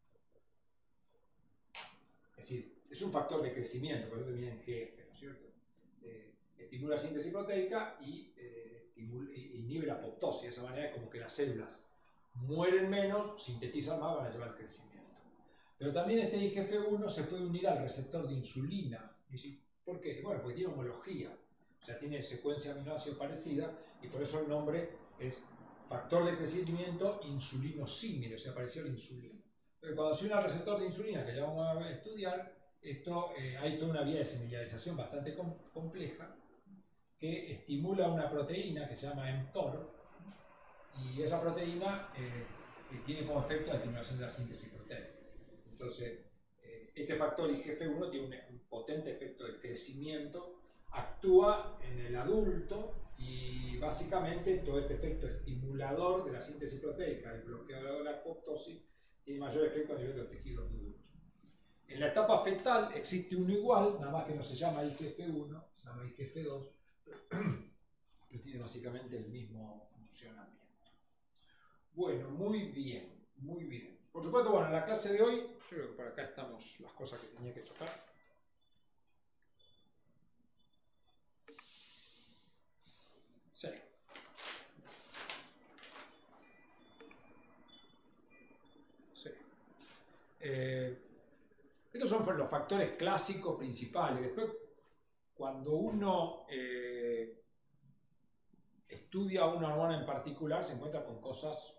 Speaker 1: Es decir, es un factor de crecimiento, por eso termina en G F, ¿no es cierto? Eh, estimula la síntesis proteica y eh, estimula, inhibe la apoptosis. De esa manera es como que las células mueren menos, sintetizan más, van a llevar al crecimiento. Pero también este I G F uno se puede unir al receptor de insulina. ¿Por qué? Bueno, porque tiene homología, o sea, tiene secuencia de aminoácidos parecida y por eso el nombre es factor de crecimiento insulinosímil, o sea, parecido a la insulina. Entonces, cuando se une al receptor de insulina, que ya vamos a estudiar, esto, eh, hay toda una vía de señalización bastante com compleja que estimula una proteína que se llama mTOR, y esa proteína eh, tiene como efecto la estimulación de la síntesis proteica. Entonces, eh, este factor I G F uno tiene un, un potente efecto de crecimiento, actúa en el adulto y básicamente todo este efecto estimulador de la síntesis proteica y bloqueador de la apoptosis tiene mayor efecto a nivel de los tejidos adultos. En la etapa fetal existe uno igual, nada más que no se llama I G F uno, se llama I G F dos, pero tiene básicamente el mismo funcionamiento. Bueno, muy bien, muy bien. Por supuesto, bueno, en la clase de hoy, yo creo que por acá estamos las cosas que tenía que tocar. Sí. Sí. Eh, estos son los factores clásicos principales. Después, cuando uno eh, estudia una hormona en particular, se encuentra con cosas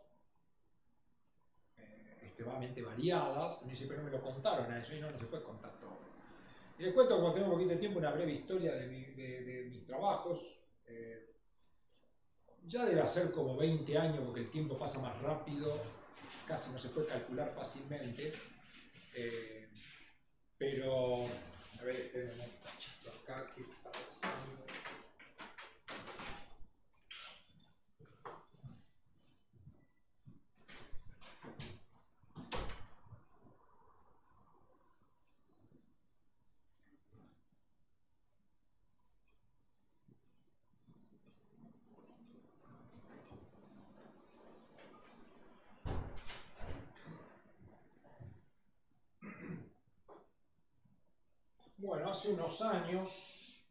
Speaker 1: eh, extremadamente variadas. Uno dice, pero no me lo contaron a eso, y no, no se puede contar todo. Y les cuento, como tengo un poquito de tiempo, una breve historia de, mi, de, de mis trabajos. Eh, ya debe hacer como veinte años, porque el tiempo pasa más rápido, casi no se puede calcular fácilmente. Eh, pero, a ver, esperen un cachito acá, ¿qué está pasando? Bueno, hace unos años,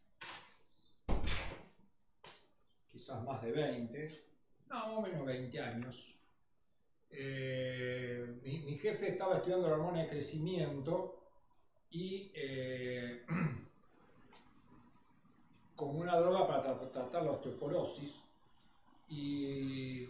Speaker 1: quizás más de veinte, no, más o menos veinte años, eh, mi, mi jefe estaba estudiando la hormona de crecimiento y eh, como una droga para tra tratar la osteoporosis, y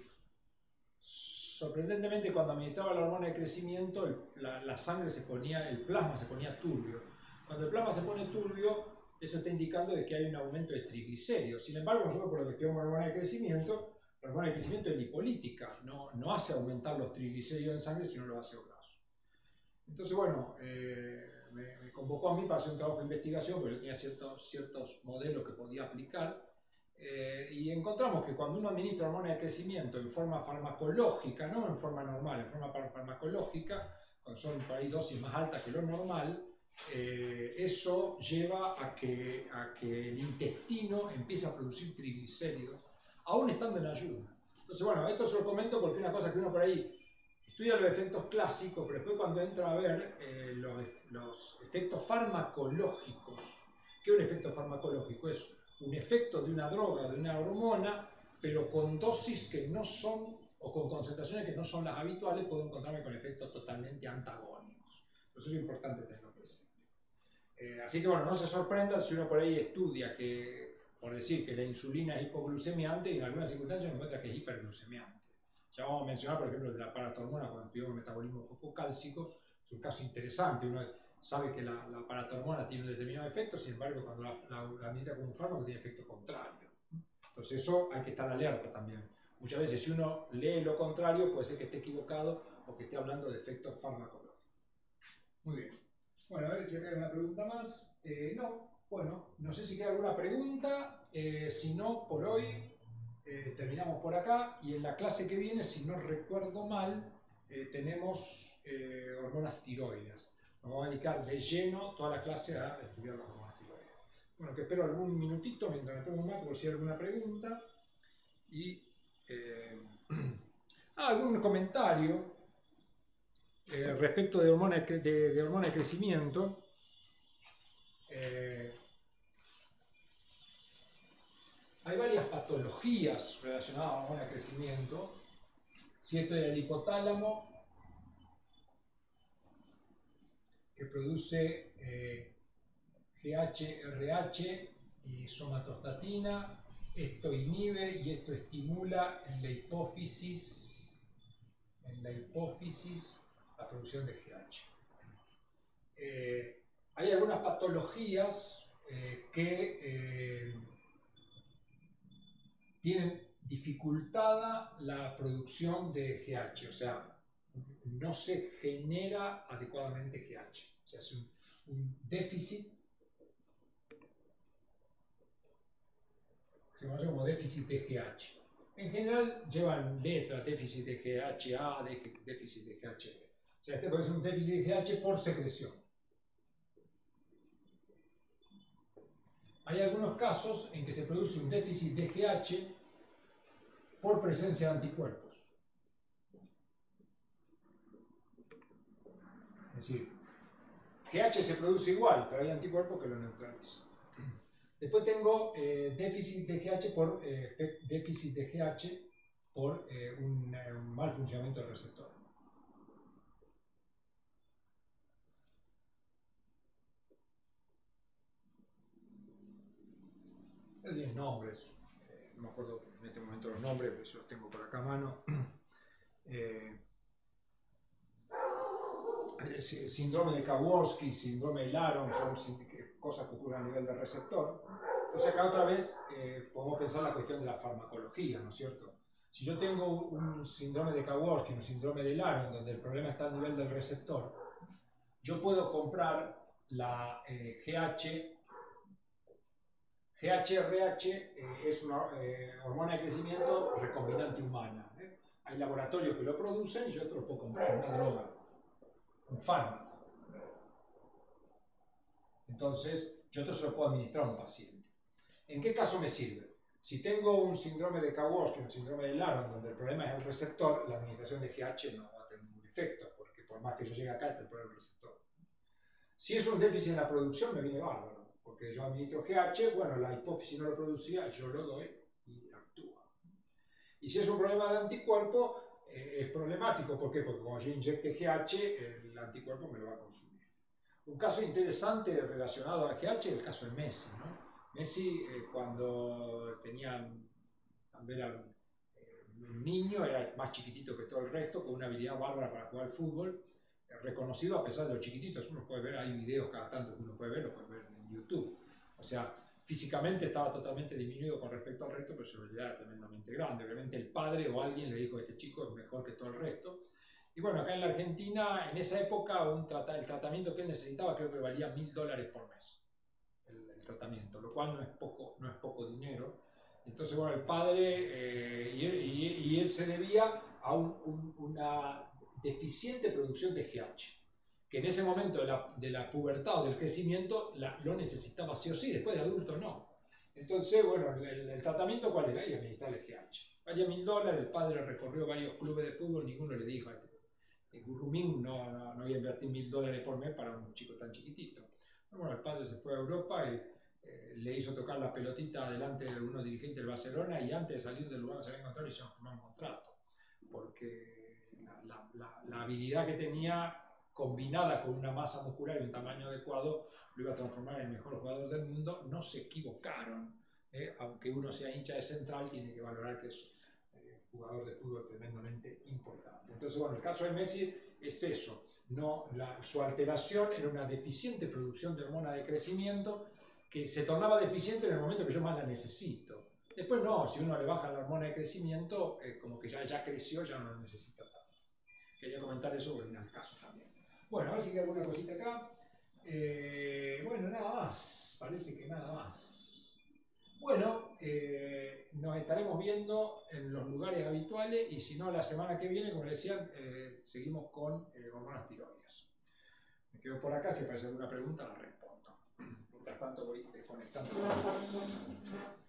Speaker 1: sorprendentemente cuando administraba la hormona de crecimiento el, la, la sangre se ponía, el plasma se ponía turbio. Cuando el plasma se pone turbio, eso está indicando de que hay un aumento de triglicéridos. Sin embargo, nosotros por lo que estudiamos hormona de crecimiento, la hormona de crecimiento es lipolítica, no, no hace aumentar los triglicéridos en sangre, sino lo hace graso. Entonces, bueno, eh, me, me convocó a mí para hacer un trabajo de investigación, porque yo tenía ciertos, ciertos modelos que podía aplicar. Eh, y encontramos que cuando uno administra hormona de crecimiento en forma farmacológica, no en forma normal, en forma farmacológica, cuando son por ahí dosis más altas que lo normal, eh, eso lleva a que, a que el intestino empiece a producir triglicéridos, aún estando en ayuno. Entonces, bueno, esto se lo comento porque una cosa que uno por ahí estudia los efectos clásicos, pero después cuando entra a ver eh, los, los efectos farmacológicos, ¿qué es un efecto farmacológico? Es un efecto de una droga, de una hormona, pero con dosis que no son, o con concentraciones que no son las habituales, puedo encontrarme con efectos totalmente antagónicos. Eso es importante tenerlo presente. Eh, así que bueno, no se sorprendan si uno por ahí estudia que, por decir que la insulina es hipoglucemiante y en algunas circunstancias encuentra que es hiperglucemiante. Ya vamos a mencionar, por ejemplo, la paratormona cuando estudiamos metabolismo hipocálcico, es un caso interesante. Uno sabe que la, la paratormona tiene un determinado efecto, sin embargo, cuando la, la, la administra como un fármaco tiene efecto contrario. Entonces, eso hay que estar alerta también. Muchas veces, si uno lee lo contrario, puede ser que esté equivocado o que esté hablando de efectos farmacológicos. Muy bien. Bueno, a ver si hay una pregunta más. Eh, no, bueno, no sé si queda alguna pregunta. Eh, si no, por hoy. Eh, terminamos por acá y en la clase que viene, si no recuerdo mal, eh, tenemos eh, hormonas tiroides. Nos vamos a dedicar de lleno toda la clase a estudiar las hormonas tiroides. Bueno, que espero algún minutito mientras me tomo un mate por si hay alguna pregunta. Y eh, ah, algún comentario eh, respecto de hormona de, de, de, hormona de crecimiento. Eh, Hay varias patologías relacionadas a la hormona de crecimiento. Si esto es el hipotálamo, que produce eh, G H R H y somatostatina. Esto inhibe y esto estimula en la hipófisis, en la hipófisis la producción de G H. Eh, hay algunas patologías eh, que eh, tienen dificultada la producción de G H, o sea, no se genera adecuadamente G H. O sea, es un, un déficit, se conoce como déficit de G H. En general llevan letras, déficit de G H A, déficit de G H B. O sea, este puede ser un déficit de G H por secreción. Hay algunos casos en que se produce un déficit de G H por presencia de anticuerpos. Es decir, G H se produce igual, pero hay anticuerpos que lo neutralizan. Después tengo eh, déficit de G H por eh, déficit de G H por eh, un, eh, un mal funcionamiento del receptor. Tienen nombres, eh, no me acuerdo en este momento los nombres, pero eso los tengo por acá a mano. Eh, síndrome de Kaworski, síndrome de Laron, son cosas que ocurren a nivel del receptor. Entonces acá otra vez eh, podemos pensar la cuestión de la farmacología, ¿no es cierto? Si yo tengo un síndrome de Kaworski, un síndrome de Laron, donde el problema está a nivel del receptor, yo puedo comprar la eh, G H, G H R H eh, es una eh, hormona de crecimiento recombinante humana. ¿eh? Hay laboratorios que lo producen y yo te lo puedo comprar, una droga, un fármaco. Entonces, yo te se lo puedo administrar a un paciente. ¿En qué caso me sirve? Si tengo un síndrome de Kaworski, un síndrome de Laron, donde el problema es el receptor, la administración de G H no va a tener ningún efecto, porque por más que yo llegue acá, está el problema del receptor. Si es un déficit en la producción, me viene bárbaro, porque yo administro G H, bueno, la hipófisis no lo producía, yo lo doy y actúa. Y si es un problema de anticuerpo, eh, es problemático. ¿Por qué? Porque cuando yo inyecte G H, el anticuerpo me lo va a consumir. Un caso interesante relacionado a G H es el caso de Messi, ¿no? Messi, eh, cuando tenía, cuando era eh, un niño, era más chiquitito que todo el resto, con una habilidad bárbara para jugar al fútbol, eh, reconocido a pesar de los chiquititos. Uno puede ver, hay videos cada tanto que uno puede ver, lo puede ver en YouTube. O sea, físicamente estaba totalmente disminuido con respecto al resto, pero su habilidad era tremendamente grande. Obviamente el padre o alguien le dijo, este chico es mejor que todo el resto. Y bueno, acá en la Argentina, en esa época, un trata el tratamiento que él necesitaba creo que valía mil dólares por mes. El, el tratamiento, lo cual no es poco, no es poco dinero. Entonces, bueno, el padre, eh, y, él, y, y, él se debía a un, un, una deficiente producción de G H, que en ese momento de la, de la pubertad o del crecimiento la, lo necesitaba sí o sí, después de adulto no. Entonces, bueno, el, el tratamiento, ¿cuál era? Y administrarle G H. Valía mil dólares, el padre recorrió varios clubes de fútbol, ninguno le dijo, el Gurrumín no, no, no iba a invertir mil dólares por mes para un chico tan chiquitito. Bueno, el padre se fue a Europa y eh, le hizo tocar la pelotita delante de unos dirigentes del Barcelona y antes de salir del lugar se había encontrado y se firmó un contrato. Porque la, la, la, la habilidad que tenía combinada con una masa muscular y un tamaño adecuado lo iba a transformar en el mejor jugador del mundo. No se equivocaron. ¿eh? Aunque uno sea hincha de Central, tiene que valorar que es eh, jugador de fútbol tremendamente importante. Entonces, bueno, el caso de Messi es eso. No, la, su alteración era una deficiente producción de hormona de crecimiento que se tornaba deficiente en el momento que yo más la necesito. Después no, si uno le baja la hormona de crecimiento, eh, como que ya, ya creció, ya no lo necesita tanto. Quería comentar eso porque en el caso también. Bueno, a ver si hay alguna cosita acá. Eh, bueno, nada más. Parece que nada más. Bueno, eh, nos estaremos viendo en los lugares habituales y si no, la semana que viene, como les decía, eh, seguimos con eh, hormonas tiroides. Me quedo por acá, si aparece alguna pregunta la respondo. Mientras tanto voy desconectando.